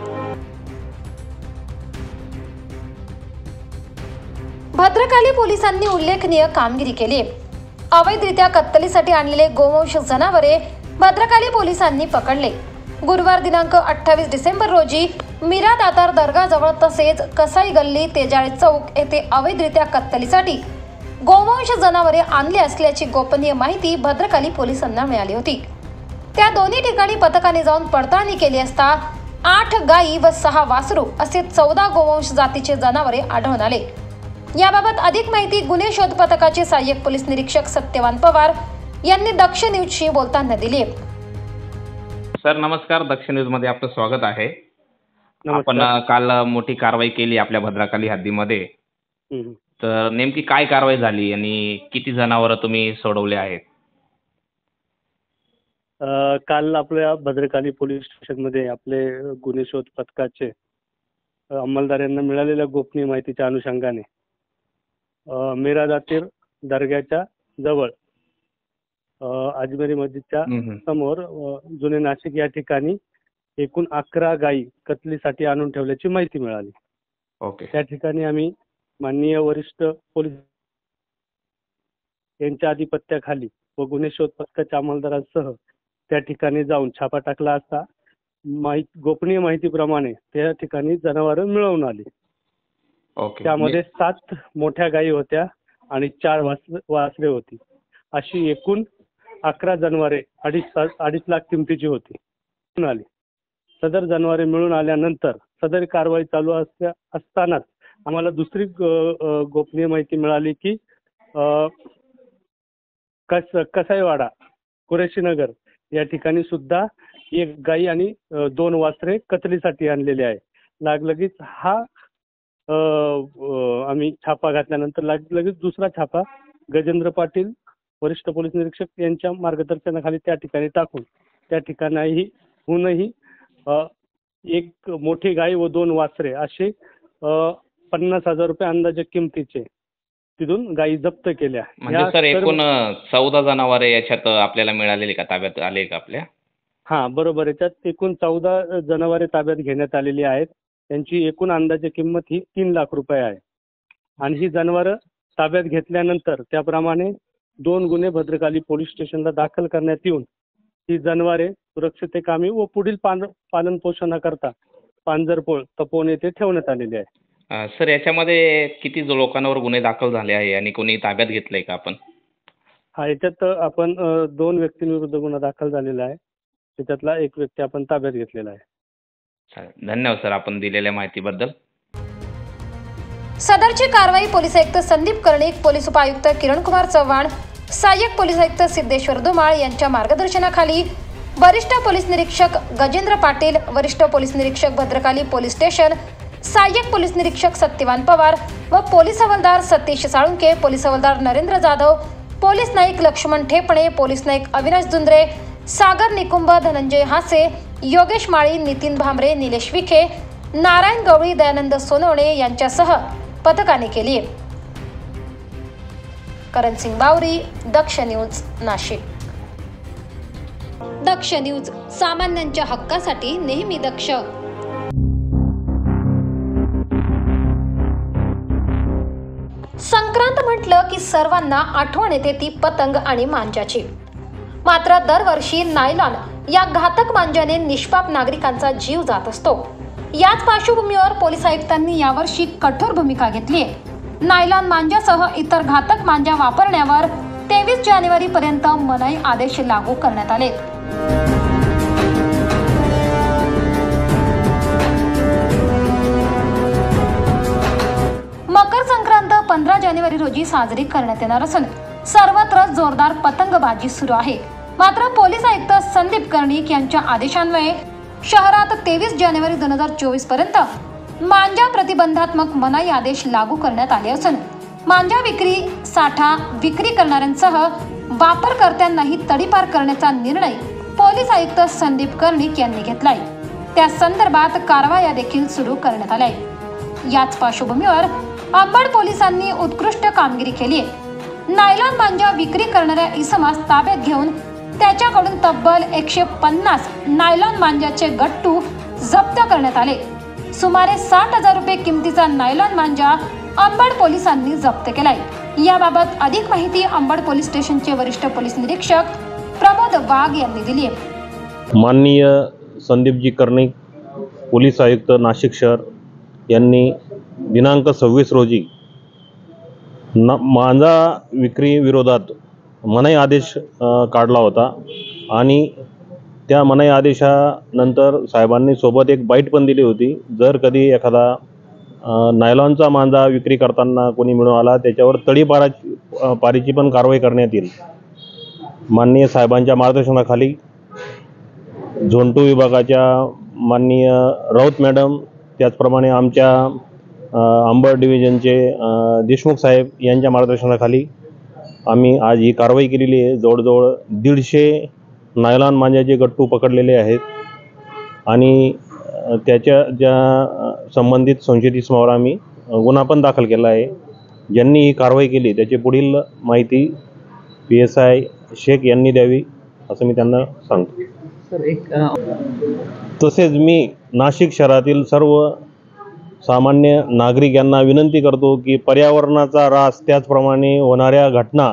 भद्रकाली पोलिसांनी उल्लेखनीय कामगिरी केली. अवैधरित्या कत्तलीसाठी आणलेले गोवंश जनावरे भद्रकाली पोलिसांनी पकडले. गुरुवार दिनांक 28 डिसेंबर रोजी मीरा दातार दर्गाजवळ तसेच कसाई गल्ली, तेजाळे चौक येथे अवैधरित्या कत्तलीसाठी गोवंश जनावरे आणली असल्याची गोपनीय माहिती भद्रकाली पोलिसांना मिळाली होती. त्या दोन्ही ठिकाणी पथकाने जाऊन पडताळणी केली असता 8 गायी व 6 वासरू असे 14 गोवंश जातीचे जनावरे आढळून आले. याबाबत अधिक माहिती गुन्हे शोध पथकाचे सहाय्यक पोलीस निरीक्षक सत्यवान पवार यांनी दक्ष न्यूजशी बोलताना दिली. सर नमस्कार, दक्ष न्यूज मध्ये आपलं स्वागत आहे. आपण काल मोठी कारवाई केली आपल्या भद्रकाली हद्दीमध्ये. तर नेमकी काय कारवाई झाली आणि किती जनावरं तुम्ही सोडवले आहेत? काल आपल्या भद्रकाली पोलीस स्टेशनमध्ये आपले गुन्हे शोध पथकाचे अंमलदारांना मिळालेल्या गोपनीय माहितीच्या अनुषंगाने मीरा दातीर दर्ग्याच्या जवळ अजमेरी मस्जिदच्या समोर जुने नाशिक या ठिकाणी एकूण 11 गायी कत्तलीसाठी आणून ठेवल्याची माहिती मिळाली. ओके. त्या ठिकाणी आम्ही माननीय वरिष्ठ पोलीस यांच्या आधिपत्याखाली व गुन्हे शोध पथकाच्या अंमलदारांसह त्या ठिकाणी जाऊन छापा टाकला असता गोपनीय माहितीप्रमाणे त्या ठिकाणी जनावरं मिळवून आली. ओके. त्यामध्ये 7 मोठ्या गायी होत्या आणि 4 वासरे होती. अशी एकूण 11 जनावरे 2.5 लाख किमतीची होती. आली. सदर जनावरे मिळून आल्यानंतर सदर कारवाई चालू असतानाच आम्हाला दुसरी गोपनीय माहिती मिळाली की कसाईवाडा कुरेशीनगर या ठिकाणी सुद्धा 1 गाई आणि 2 वासरे कत्तलीसाठी आणलेले आहे. लागलगीच हा आम्ही छापा घातल्यानंतर लगेच दुसरा छापा गजेंद्र पाटील वरिष्ठ पोलीस निरीक्षक यांच्या मार्गदर्शनाखाली त्या ठिकाणी टाकून त्या ठिकाणाहूनही 1 मोठी गाय व 2 वासरे असे 50,000 रुपये अंदाजे किमतीचे तिथून गायी जप्त केल्या. म्हणजे सर एकूण 14 जनावरे याच्यात आपल्याला मिळालेली का, ताब्यात आले का आपल्या? हा बरोबर. याच्यात एकूण 14 जनावरे ताब्यात घेण्यात आलेली आहेत. त्यांची एकूण अंदाजे किंमत ही 3 लाख रुपये आहे. आणि ही जनावरं ताब्यात घेतल्यानंतर त्याप्रमाणे 2 गुन्हे भद्रकाली पोलीस स्टेशनला दाखल करण्यात येऊन ही जनावरे सुरक्षितकामी व पुढील पालन पोषणाकरता पांजरपोळ तपोवन येथे ठेवण्यात आलेली आहे. सर याच्यामध्ये किती लोकांवर गुन्हे दाखल झाले आहे आणि कोणी ताब्यात घेतलंय का आपण? हा याच्यात आपण 2 व्यक्तींविरुद्ध गुन्हा दाखल झालेला आहे. त्याच्यातला 1 व्यक्ती आपण ताब्यात घेतलेला आहे. चालेल. धन्यवाद सर आपण दिलेल्या माहितीबद्दल. सदरची कारवाई पोलीस आयुक्त संदीप कर्णिक, पोलीस उपायुक्त किरणकुमार चव्हाण, सहाय्यक पोलीस आयुक्त सिद्धेश्वर धुमाळ यांच्या मार्गदर्शनाखाली वरिष्ठ पोलीस निरीक्षक गजेंद्र पाटील, वरिष्ठ पोलीस निरीक्षक भद्रकाली पोलीस स्टेशन, सहाय्यक पोलीस निरीक्षक सत्यवान पवार व पोलीस हवालदार सतीश साळुंके, पोलीस हवालदार नरेंद्र जाधव, पोलीस नाईक लक्ष्मण ठेपणे, पोलीस नाईक अविनाश जुंद्रे, सागर निकुंभ, धनंजय हासे, योगेश माळी, नितीन भामरे, निलेश विखे, नारायण गवळी, दयानंद सोनवणे यांच्यासह पथकाने केली. करणसिंग बावरी, दक्ष न्यूज, नाशिक. दक्ष न्यूज, सामान्यांच्या हक्कासाठी नेहमी दक्ष. संक्रांत म्हटलं की सर्वांना आठवण येते ती पतंग आणि मांजाची. मात्र दरवर्षी नायलॉन या घातक मांजाने निष्पाप नागरिकांचा जीव जात असतो. याच पार्श्वभूमीवर पोलीस आयुक्तांनी यावर्षी कठोर भूमिका घेतली आहे. नायलॉन मांजासह इतर घातक मांजा वापरण्यावर 23 जानेवारी पर्यंत मनाई आदेश लागू करण्यात आले. मकर संक्रांत 15 जानेवारी रोजी साजरी करण्यात येणार असून सर्वत्र जोरदार पतंगबाजी सुरू आहे. मात्र पोलीस आयुक्त संदीप कर्णिक यांच्या आदेशान्वये शहरात 23 जानेवारी 2024 पर्यंत मांजा प्रतिबंधात्मक मनाई आदेश लागू करण्यात आले असून मांजा विक्री, साठा विक्री करणाऱ्यांसह वापरकर्त्यांनाही तडीपार करण्याचा निर्णय पोलीस आयुक्त संदीप कर्णिक यांनी घेतलाय. त्या संदर्भात कारवाया देखील सुरू करण्यात आल्या. याच पार्श्वभूमीवर अंबड पोलिसांनी उत्कृष्ट कामगिरी केली आहे. नायलॉन मांजा विक्री करणाऱ्या इसमास ताब्यात घेऊन त्याच्याकडून तब्बल 150 नायलॉन मांजाचे गट्टू जप्त करण्यात आले. सुमारे 60,000 रुपये किमतीचा नायलॉन मांजा अंबड पोलिसांनी जप्त केलाय. याबाबत अधिक माहिती अंबड पोलीस स्टेशनचे वरिष्ठ पोलीस निरीक्षक प्रमोद वाघ यांनी दिली आहे. माननीय संदीपजी कर्णिक, पोलीस आयुक्त नाशिक शहर यांनी दिनांक 26 रोजी मांजा विक्री विरोधात मनाई आदेश काढला होता आणि त्या मनाई आदेशानंतर साहेबांनी सोबत एक बाईट पण दिली होती. जर कधी एखादा नायलॉनचा मांजा विक्री करताना कोणी मिळून आला त्याच्यावर तडीपारीची पण कारवाई करण्यात येईल. माननीय साहेबांच्या मार्गदर्शनाखाली झोन 2 विभागाच्या माननीय राऊत मॅडम, त्याचप्रमाणे आमच्या अंबड डिव्हिजनचे देशमुख साहेब यांच्या मार्गदर्शनाखाली आम्ही आज ही कारवाई केलेली आहे. जवळजवळ 150 नायलॉन मांजाचे गट्टू पकडलेले आहेत आणि त्याच्या ज्या संबंधित संशयित इसमावर आम्ही गुन्हा पण दाखल केला आहे. ज्यांनी ही कारवाई केली त्याची पुढील माहिती PSI शेख यांनी द्यावी असं मी त्यांना सांगतो. तसेच मी नाशिक शहरातील सर्व सामान्य नागरिक यांना विनंती करतो की पर्यावरणाचा ऱ्हास, त्याचप्रमाणे होणाऱ्या घटना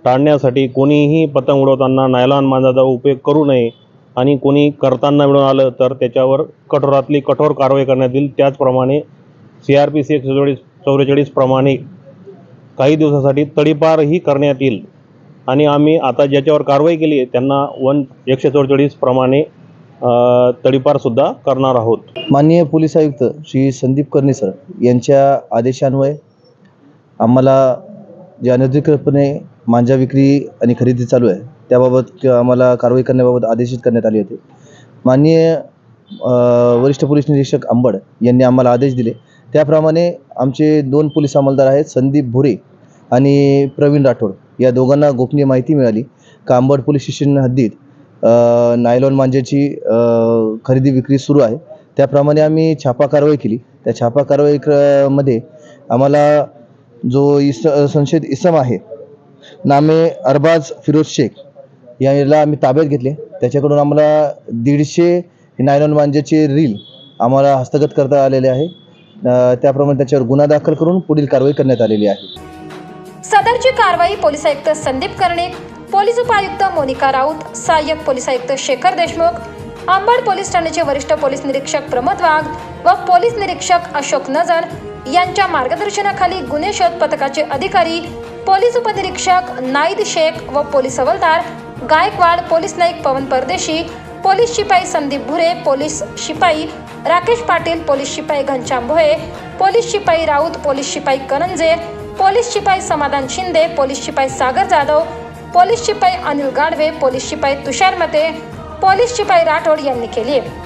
टाळण्यासाठी कोणीही पतंग उडवताना नायलॉन मांजाचा उपयोग करू नये आणि कोणी करताना मिळून आलं तर त्याच्यावर कठोरातली कठोर कारवाई करण्यात येईल। त्याचप्रमाणे CRPC 144 प्रमाणे काही दिवसासाठी तडीपारही करण्यात येईल आणि आम्ही आता ज्याच्यावर कारवाई केली आहे त्यांना 144 प्रमाणे तडीपारसुद्धा करणार आहोत। माननीय पोलीस आयुक्त श्री संदीप कर्णे सर यांच्या आदेशान्वये आम्हाला जे अनधिकृतपणे मांजा विक्री आणि खरेदी चालू आहे त्याबाबत आम्हाला कारवाई करण्याबाबत आदेशित करण्यात आले होते। माननीय वरिष्ठ पोलीस निरीक्षक अंबड यांनी आम्हाला आदेश दिले, त्याप्रमाणे आमचे 2 पोलीस अंमलदार आहेत, संदीप भुरे आणि प्रवीण राठोड, या दोघांना गोपनीय माहिती मिळाली का अंबड पोलीस स्टेशन हद्दीत नायलॉन मांजाची खरेदी विक्री सुरू आहे। त्याप्रमाणे आम्ही छापा कारवाई केली। त्या छापा कारवाई मध्ये आम्हाला जो संशयित इसम आहे नामे अरबाज फिरोज शेख याला आम्ही ताब्यात घेतले। त्याच्याकडून आम्हाला 150 नायलॉन मांजाचे रील आम्हाला हस्तगत करता आलेले आहे। त्याप्रमाणे त्याच्यावर गुन्हा दाखल करून पुढील कारवाई करण्यात आलेली आहे। सदरची कारवाई पोलीस आयुक्त संदीप कर्णे, पोलीस उपायुक्त मोनिका राऊत, सहाय्यक पोलीस आयुक्त शेखर देशमुख, अंबड पोलीस ठाण्याचे वरिष्ठ पोलीस निरीक्षक प्रमोद वाघ व पोलीस निरीक्षक अशोक नजर यांच्या मार्गदर्शनाखाली गुन्हे शोध पथकाचे अधिकारी पोलीस उपनिरीक्षक नाईद शेख व पोलीस हवालदार गायकवाड, पोलीस नाईक पवन परदेशी, पोलीस शिपाई संदीप भुरे, पोलीस शिपाई राकेश पाटील, पोलीस शिपाई घनश्याम भोये, पोलीस शिपाई राऊत, पोलीस शिपाई करंजे, पोलीस शिपाई समाधान शिंदे, पोलीस शिपाई सागर जाधव, पोलीस शिपाई अनिल गाडवे, पोलीस शिपाई तुषार मते, पोलीस शिपाई राठोड यांनी केली आहे।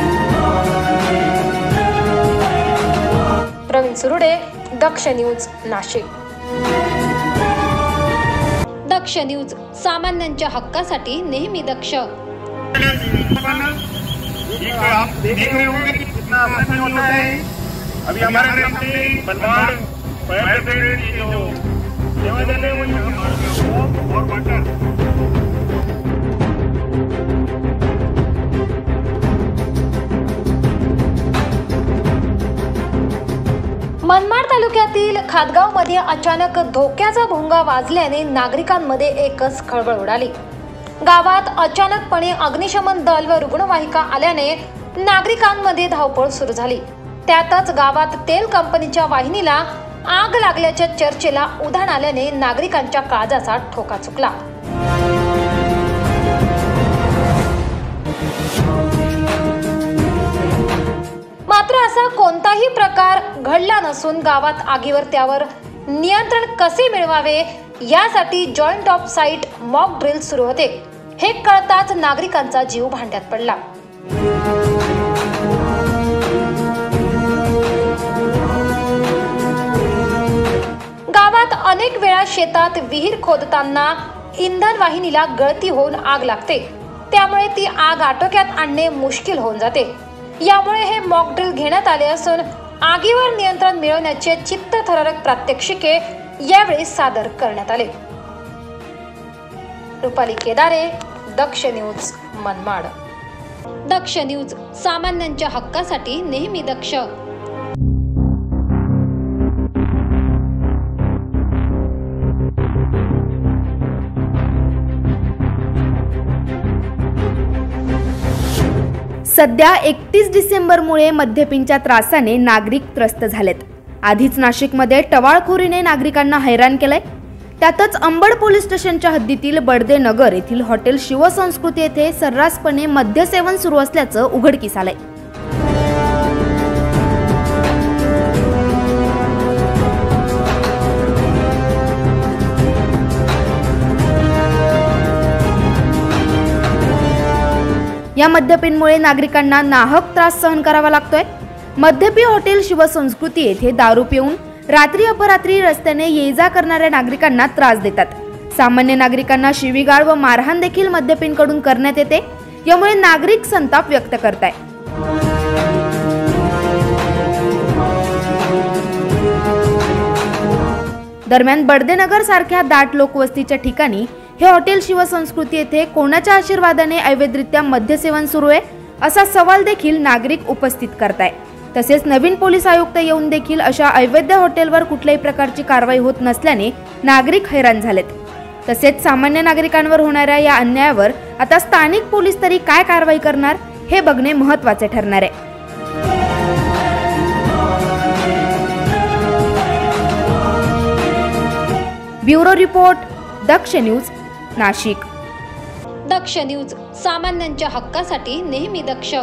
प्रवीण सुरुडे, दक्ष न्यूज, नाशिक। दक्ष न्यूज, सामान्यांच्या हक्कासाठी नेहमी दक्ष। अभी हमारे सामने बनवाड़ फायर ब्रिगेड की जो सेवा दल है वो और वाटर मनमाड तालुक्यातील खातगावमध्ये अचानक धोक्याचा भोंगा वाजल्याने नागरिकांमध्ये एकच खळबळ उडाली। गावात अचानकपणे अग्निशमन दल व रुग्णवाहिका आल्याने नागरिकांमध्ये धावपळ सुरू झाली। त्यातच गावात तेल कंपनीच्या वाहिनीला आग लागल्याच्या चर्चेला उधाण आल्याने नागरिकांच्या काळजाचा ठोका चुकला। मात्र असा कोणताही प्रकार घडला नसून गावात आगीवर त्यावर नियंत्रण कसे मिळवावे यासाठी joint off site mock drill सुरू होते। हे कळताच नागरिकांचा जीव भांड्यात पडला। गावात अनेक वेळा शेतात विहीर खोदताना इंधन वाहिनीला गळती होऊन आग लागते, त्यामुळे ती आग आटोक्यात आणणे मुश्किल होऊन जाते। यामुळे हे मॉक ड्रिल घेण्यात आले असून आगीवर नियंत्रण मिळवण्याचे चित्तथरारक प्रात्यक्षिके यावेळी सादर करण्यात आले। रुपाली केदारे, दक्ष न्यूज, मनमाड। दक्ष न्यूज, सामान्यांच्या हक्कासाठी नेहमी दक्ष। सध्या 31 डिसेंबरमुळे मद्यपींच्या त्रासाने नागरिक त्रस्त झालेत। आधीच नाशिकमध्ये टवाळखोरीने नागरिकांना हैराण केलंय। त्यातच अंबड पोलीस स्टेशनच्या हद्दीतील बडदे नगर येथील हॉटेल शिवसंस्कृती येथे सर्रासपणे मद्यसेवन सुरू असल्याचं उघडकीस आलंय। या मद्यपींमुळे नागरिकांना नाहक त्रास सहन करावा लागतोय। मद्यपी हॉटेल शिवसंस्कृती येथे दारू पिऊन रात्री अपरात्री रस्त्याने ये जा करणाऱ्या नागरिकांना त्रास देतात। सामान्य नागरिकांना शिवीगाळ व मारहाण देखील मद्यपींकडून करण्यात येते। यामुळे नागरिक संताप व्यक्त करतायत। दरम्यान बडदेनगर सारख्या दाट लोकवस्तीच्या ठिकाणी हे हॉटेल शिवसंस्कृती येथे कोणाच्या आशीर्वादाने अवैधरित्या मद्यसेवन सुरू आहे असा सवाल देखील नागरिक उपस्थित करताय। तसेच नवीन पोलीस आयुक्त येऊन देखील अशा अवैध हॉटेलवर कुठल्याही प्रकारची कारवाई होत नसल्याने नागरिक हैराण झालेत। तसेच सामान्य नागरिकांवर होणाऱ्या या अन्यायावर आता स्थानिक पोलीस तरी काय कारवाई करणार हे बघणे महत्त्वाचे ठरणार आहे. Bureau report, Daksh news, Nashik. Daksh news, सामान्यांच्या हक्कासाठी नेहमी दक्ष.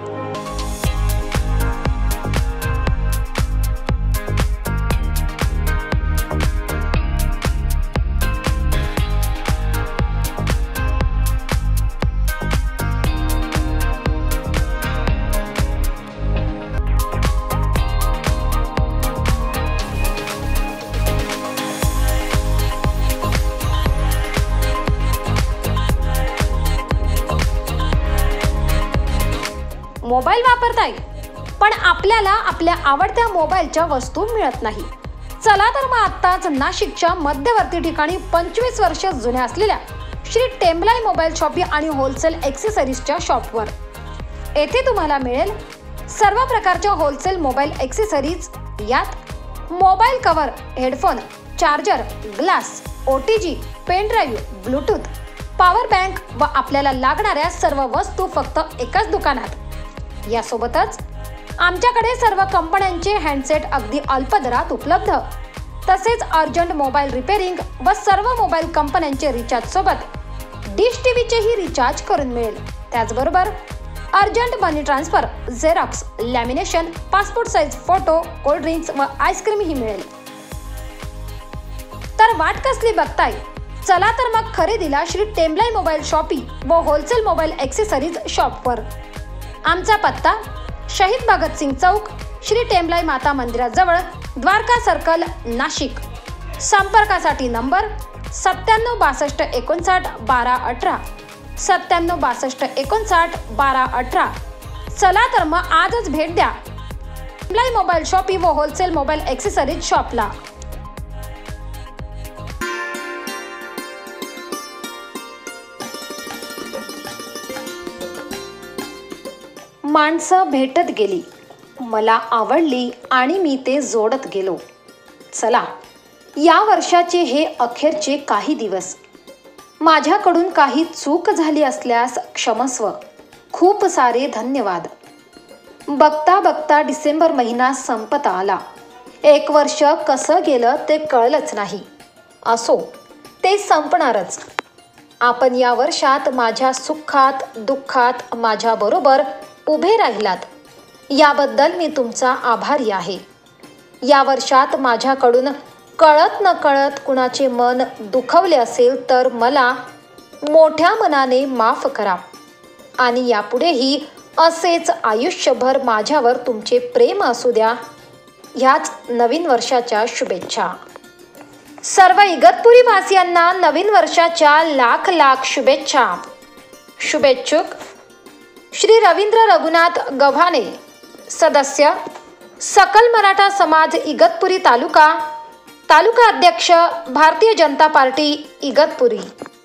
मोबाईल वापरताय पण आपल्याला आपल्या आवडत्या मोबाईलच्या वस्तू मिळत नाही. चला तर मग आत्ताच नाशिकच्या मध्यवर्ती ठिकाणी 25 वर्ष जुन्या असलेल्या श्री टेम्बलाई मोबाईल शॉपी आणि होलसेल ॲक्सेसरीजच्या शॉपवर. येथे तुम्हाला मिळेल सर्व प्रकारच्या होलसेल मोबाईल ॲक्सेसरीज. यात mobile cover, headphone, charger, glass, OTG, pen drive, bluetooth, power bank व आपल्याला लागणाऱ्या सर्व वस्तू फक्त एकाच दुकानात. यासोबतच आमच्याकडे सर्व कंपन्यांचे हँडसेट अगदी अल्प दरात उपलब्ध. तसेच अर्जंट मोबाईल रिपेअरिंग व सर्व मोबाईल कंपन्यांचे रिचार्ज सोबत डिश टीव्हीचेही रिचार्ज करून मिळेल. त्याचबरोबर urgent money transfer, xerox, lamination, passport size photo, cold drinks व आईस्क्रीमही मिळेल. तर वाट कसली बघताय? चला तर मग खरेदीला श्री टेम्बलाई मोबाईल शॉपी व होलसेल मोबाईल ॲक्सेसरीज शॉपवर. आमचा पत्ता शहीद भगतसिंग चौक, श्री टेम्बलाई माता मंदिराजवळ, द्वारका सर्कल, नाशिक. संपर्कासाठी नंबर 9762591218, 9762591218. चला तर मग आजच भेट द्या टेम्बलाई मोबाईल शॉपी व होलसेल मोबाईल ॲक्सेसरीज शॉपला. माणसं भेटत गेली, मला आवडली आणि मी ते जोडत गेलो. चला, या वर्षाचे हे अखेरचे काही दिवस. माझ्याकडून काही चूक झाली असल्यास क्षमस्व. खूप सारे धन्यवाद. बघता बघता डिसेंबर महिना संपत आला. 1 वर्ष कसं गेलं ते कळलंच नाही. असो, ते संपणारच. आपण या वर्षात माझ्या सुखात दुःखात माझ्याबरोबर उभे राहिलात, याबद्दल मी तुमचा आभारी आहे. या वर्षात माझ्याकडून कळत नकळत कुणाचे मन दुखवले असेल तर मला मोठ्या मनाने माफ करा आणि यापुढेही असेच आयुष्यभर माझ्यावर तुमचे प्रेम असू द्या. ह्याच नवीन वर्षाच्या शुभेच्छा. सर्व इगतपुरी वासियांना नवीन वर्षाच्या लाख लाख शुभेच्छा. शुभेच्छुक श्री रवींद्र रघुनाथ गव्हाणे, सदस्य सकल मराठा समाज इगतपुरी तालुका, तालुका अध्यक्ष भारतीय जनता पार्टी इगतपुरी.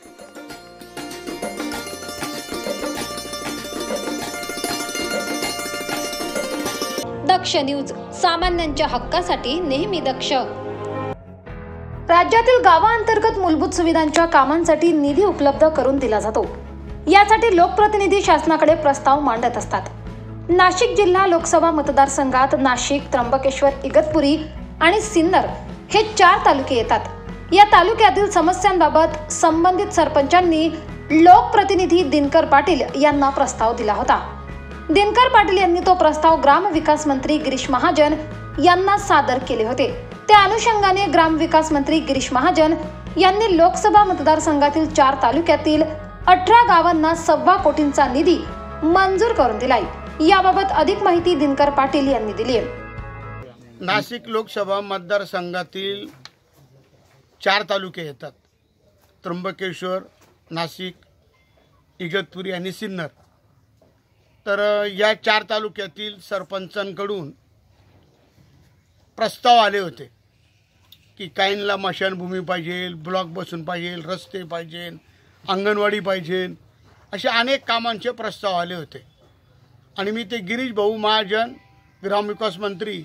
दक्ष न्यूज, सामान्यांच्या हक्कासाठी नेहमी दक्ष. राज्यातील गावांतर्गत मूलभूत सुविधांच्या कामांसाठी निधी उपलब्ध करून दिला जातो. यासाठी लोकप्रतिनिधी शासनाकडे प्रस्ताव मांडत असतात. नाशिक जिल्हा लोकसभा मतदारसंघात नाशिक, त्र्यंबकेश्वर, इगतपुरी आणि सिन्नर हे 4 तालुके येतात. या तालुक्यातील समस्यांबाबत संबंधित सरपंचांनी लोकप्रतिनिधी दिनकर पाटील यांना प्रस्ताव दिला होता. दिनकर पाटील यांनी तो प्रस्ताव ग्रामविकास मंत्री गिरीश महाजन यांना सादर केले होते. त्या अनुषंगाने ग्रामविकास मंत्री गिरीश महाजन यांनी लोकसभा मतदारसंघातील 4 तालुक्यातील 18 गावांना 1.25 कोटींचा निधी मंजूर करून दिलाय. याबाबत अधिक माहिती दिनकर पाटील यांनी दिली आहे. नाशिक लोकसभा मतदारसंघातील 4 तालुके येतात. त्र्यंबकेश्वर, नाशिक, इगतपुरी आणि सिन्नर. तर या 4 तालुक्यातील सरपंचांकडून प्रस्ताव आले होते की काहींना मशानभूमी पाहिजे, ब्लॉक बसून पाहिजे, रस्ते पाहिजे, अंगणवाडी पाहिजे, असे अनेक कामांचे प्रस्ताव आले होते. आणि मी ते गिरीश भाऊ महाजन ग्रामविकास मंत्री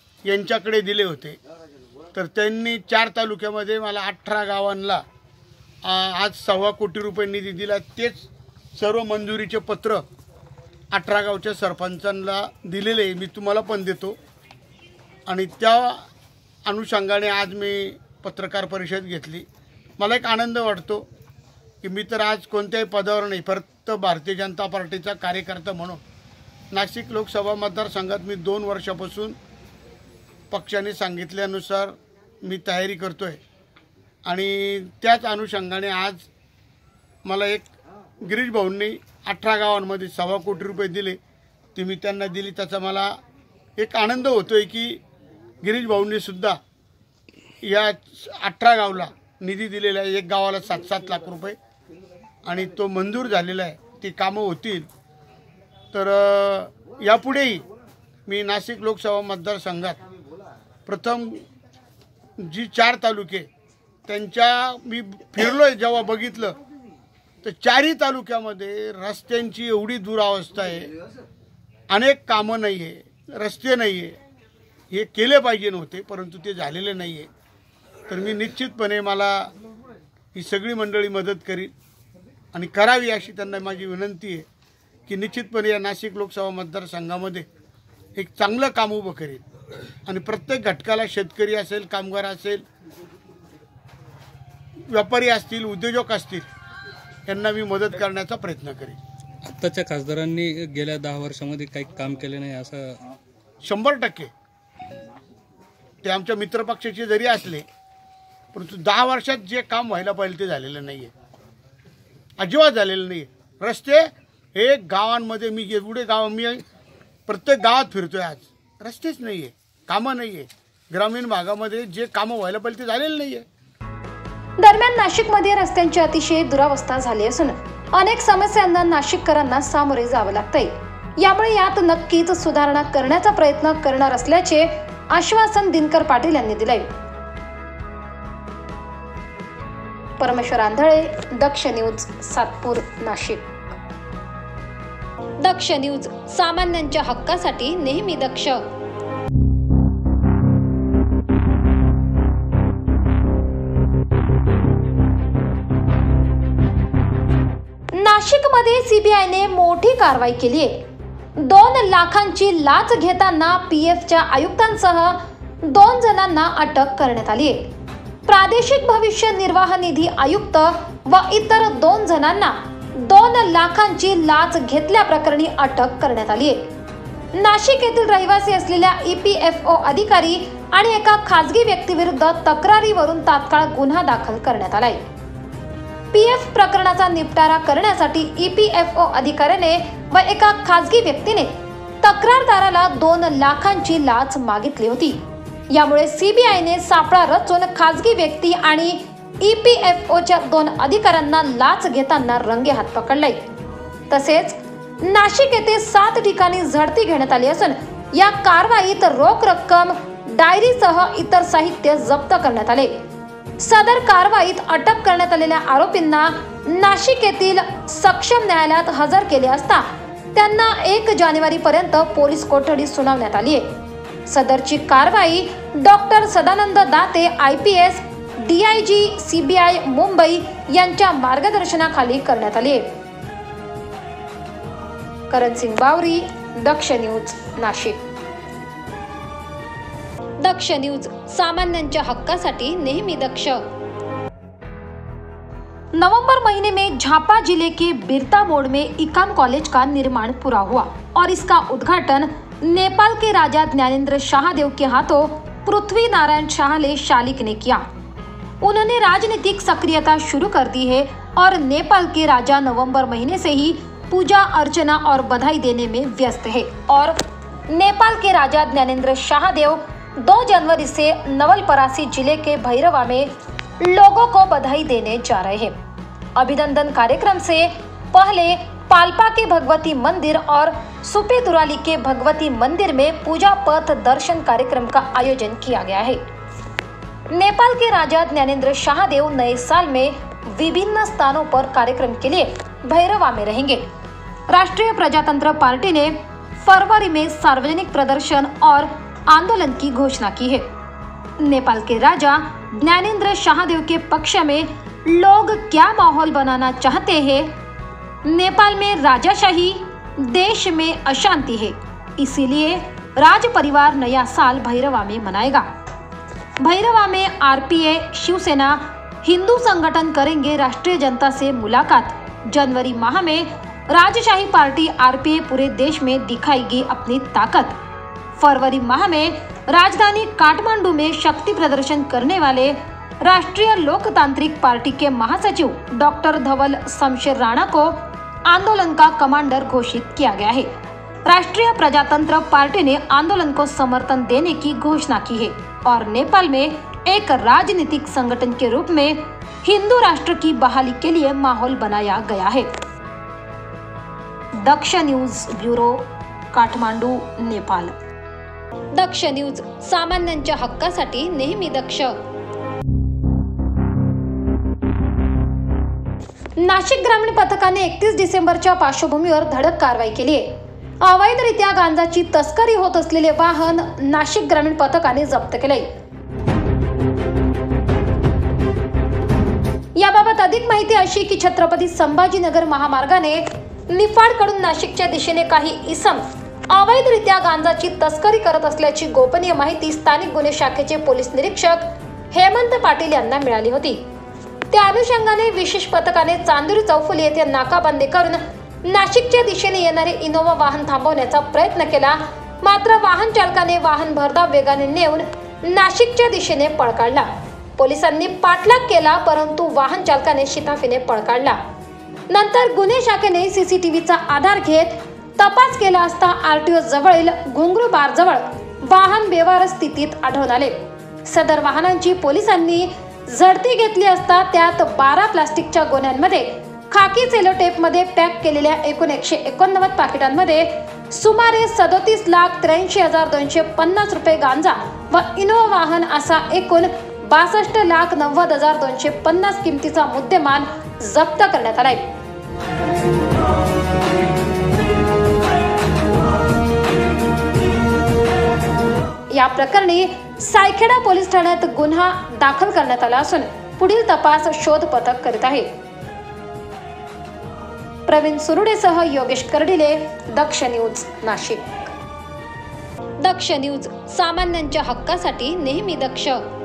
यांच्याकडे दिले होते. तर त्यांनी 4 तालुक्यामध्ये मला 18 गावांना आज 1.25 कोटी रुपये निधी दिला, तेच सर्व मंजुरीचे पत्र 18 गावच्या सरपंचांना दिलेले आहे. मी तुम्हाला पण देतो. आणि त्या अनुषंगाने आज मी पत्रकार परिषद घेतली. मला एक आनंद वाटतो की मी तर आज कोणत्याही पदावर नाही, फक्त भारतीय जनता पार्टीचा कार्यकर्ता म्हणून नाशिक लोकसभा मतदारसंघात मी 2 वर्षापासून पक्षाने सांगितल्यानुसार मी तयारी करतो आहे. आणि त्याच अनुषंगाने आज मला एक गिरीश भाऊंनी 18 गावांमध्ये 1.25 कोटी रुपये दिले, ते मी त्यांना दिली. त्याचा मला एक आनंद होतो आहे की गिरीश भाऊंनी सुद्धा या 18 गावाला निधी दिलेला आहे. एक गावाला 7-7 लाख रुपये आणि तो मंजूर झालेला आहे. ती कामं होतील. तर यापुढेही मी नाशिक लोकसभा मतदारसंघात प्रथम जी 4 तालुके त्यांच्या मी फिरलोय, जेव्हा बघितलं तर 4ही तालुक्यामध्ये रस्त्यांची एवढी दुरावस्था आहे, अनेक कामं नाही आहे, रस्ते नाही आहे. हे केले पाहिजे नव्हते, परंतु ते झालेले नाही आहे. तर मी निश्चितपणे मला ही सगळी मंडळी मदत करील आणि करावी अशी त्यांना माझी विनंती आहे की निश्चितपणे या नाशिक लोकसभा मतदारसंघामध्ये एक चांगलं काम उभं करेल आणि प्रत्येक घटकाला, शेतकरी असेल, कामगार असेल, व्यापारी असतील, उद्योजक असतील, यांना मी मदत करण्याचा प्रयत्न करेन. आत्ताच्या खासदारांनी गेल्या 10 वर्षामध्ये काही काम केले नाही असं? 100% ते आमच्या मित्रपक्षाचे जरी असले, परंतु 10 वर्षात जे काम व्हायला पाहिजे ते झालेलं नाही आहे, अजिबात झालेलं नाही आहे. रस्ते हे गावांमध्ये मी एवढे गाव, मी प्रत्येक गावात फिरतोय, आज रस्तेच नाही आहे, कामं नाही आहे. ग्रामीण भागामध्ये जे कामं व्हायला पाहिजे ते झालेलं नाही आहे. दरम्यान नाशिकमध्ये रस्त्यांची अतिशय दुरावस्था झाली असून अनेक समस्यांना नाशिककरांना सामोरे जावं लागतंय. यामुळे यात नक्कीच सुधारणा करण्याचा प्रयत्न करणार असल्याचे आश्वासन दिनकर पाटील यांनी दिलंय. परमेश्वर आंधळे, दक्ष न्यूज, सातपूर, नाशिक. दक्ष न्यूज, सामान्यांच्या हक्कासाठी नेहमी दक्ष. नाशिकमध्ये सीबीआयने मोठी कारवाई केली आहे. 2 लाखांची लाच घेताना पीएफच्या आयुक्तांसह 2 जणांना अटक करण्यात आली आहे. प्रादेशिक भविष्य निर्वाह निधी आयुक्त व इतर 2 जणांना 2 लाखांची लाच घेतल्याप्रकरणी अटक करण्यात आली आहे. नाशिक येथील रहिवासी असलेल्या EPFO अधिकारी आणि एका खासगी व्यक्तीविरुद्ध तक्रारीवरून तात्काळ गुन्हा दाखल करण्यात आलाय. पीएफ प्रकरणाचा निपटारा करण्यासाठी EPFO अधिकाऱ्याने व एका खासगी व्यक्तीने तक्रारदाराला 2 लाखांची लाच मागितली होती. यामुळे सीबीआयने सापळा रचून खासगी व्यक्ती आणि EPFOच्या 2 अधिकाऱ्यांना लाच घेताना रंगेहात पकडले. तसेच नाशिक येथे 7 ठिकाणी झडती घेण्यात आली असून या कारवाईत रोख रक्कम, डायरीसह इतर साहित्य जप्त करण्यात आले. सदर कारवाईत अटक करण्यात आलेल्या आरोपींना नाशिक येथील सक्षम न्यायालयात हजर केले असता त्यांना 1 जानेवारीपर्यंत पोलीस कोठडी सुनावण्यात आली आहे. सदरची कारवाई doctor Sadanand Date IPS DIG CBI Mumbai यांच्या मार्गदर्शनाखाली करण्यात आली आहे. करण सिंग बावरी, दक्ष न्यूज, नाशिक. दक्ष न्यूज, सामान्यांच्या हक्कासाठी नेहमी दक्ष. नवंबर महीने में झापा जिले के बिरता मोड़ में इकान कॉलेज का निर्माण पूरा हुआ और इसका उद्घाटन नेपाल के राजा ज्ञानेंद्र शाहदेव के हाथों पृथ्वी नारायण शाहले शालिक ने किया. उन्होंने राजनीतिक सक्रियता शुरू कर दी है और नेपाल के राजा नवंबर महीने से ही पूजा अर्चना और बधाई देने में व्यस्त है और नेपाल के राजा ज्ञानेंद्र शाहदेव 2 जनवरी से नवलपरासी जिले के भैरवा में लोगों को बधाई देने जा रहे हैं. अभिनंदन कार्यक्रम से पहले पाल्पा के भगवती मंदिर और सुपेदुराली के भगवती मंदिर में पूजा पथ दर्शन कार्यक्रम का आयोजन किया गया है. नेपाल के राजा ज्ञानेंद्र शाहदेव नए साल में विभिन्न स्थानों पर कार्यक्रम के लिए भैरवा में रहेंगे. राष्ट्रीय प्रजातंत्र पार्टी ने फरवरी में सार्वजनिक प्रदर्शन और आंदोलन की घोषणा की है. नेपाल के राजा ज्ञानेंद्र शाहदेव के पक्ष में लोग क्या माहौल बनाना चाहते हैं? नेपाल में राजाशाही, देश में अशांति है, इसीलिए राज परिवार नया साल भैरवा में मनाएगा। भैरवा में आरपीए, शिवसेना, हिंदू संगठन करेंगे राष्ट्रीय जनता से मुलाकात। जनवरी माह में राजशाही पार्टी आरपीए पूरे देश में दिखाएगी अपनी ताकत। फरवरी माह में राजधानी काठमांडू में शक्ति प्रदर्शन करने वाले राष्ट्रीय लोकतांत्रिक पार्टी के महासचिव डॉक्टर धवल शमशेर राणा को आंदोलन का कमांडर घोषित किया गया है। राष्ट्रीय प्रजातंत्र पार्टी ने आंदोलन को समर्थन देने की घोषणा की है और नेपाल में एक राजनीतिक संगठन के रूप में हिंदू राष्ट्र की बहाली के लिए माहौल बनाया गया है। Daksh news bureau, Kathmandu, Nepal. Daksh news, सामान्यांच्या हक्कासाठी नेहमी दक्ष। नाशिक ग्रामीण पथकाने 31 डिसेंबरच्या पार्श्वभूमीवर धडक कारवाई केली आहे। अवैधरित्या गांजाची तस्करी होत असलेले वाहन नाशिक ग्रामीण पथकाने जप्त केले। याबाबत अधिक माहिती अशी की छत्रपती संभाजीनगर महामार्गाने निफाडकडून नाशिकच्या दिशेने काही इसम अवैधरित्या गांजाची तस्करी करत असल्याची गोपनीय माहिती स्थानिक गुन्हे शाखेचे पोलीस निरीक्षक हेमंत पाटील यांना मिळाली होती। त्या अनुषंगाने विशेष पथकाने चांदुरी चौफुली येथे नाकाबंदी करून नाशिकच्या दिशेने येणारे इनोवा वाहन थांबवण्याचा प्रयत्न केला, मात्र वाहन चालकाने वाहन भरधाव वेगाने नेऊन नाशिकच्या दिशेने पळ काढला। पोलिसांनी पाठलाग केला, परंतु वाहन चालकाने शिताफीने पळ काढला। नंतर गुन्हे शाखेने सीसीटीव्हीचा आधार घेत तपास केला असता आरटीओ जवळील घुंगरू बार जवळ वाहन बेवारस स्थितीत आढळून आले। सदर वाहनांची पोलिसांनी झडती घेतली असता त्यात 12 प्लास्टिकच्या गोण्यांमध्ये खाकी सेलोटेप मध्ये पॅक केलेल्या एकूण 189 पाकिटांमध्ये सुमारे 37,83,250 रुपये गांजा व इनोवा वाहन असा एकूण 62,90,250 किमतीचा मुद्देमाल जप्त करण्यात आलाय। या प्रकरणी सायखेडा पोलीस ठाण्यात गुन्हा दाखल करण्यात आला असून पुढील तपास शोध पथक करीत आहे। प्रवीण सुरुडेसह योगेश कर्डिले, दक्ष न्यूज, नाशिक। दक्ष न्यूज, सामान्यांच्या हक्कासाठी नेहमी दक्ष।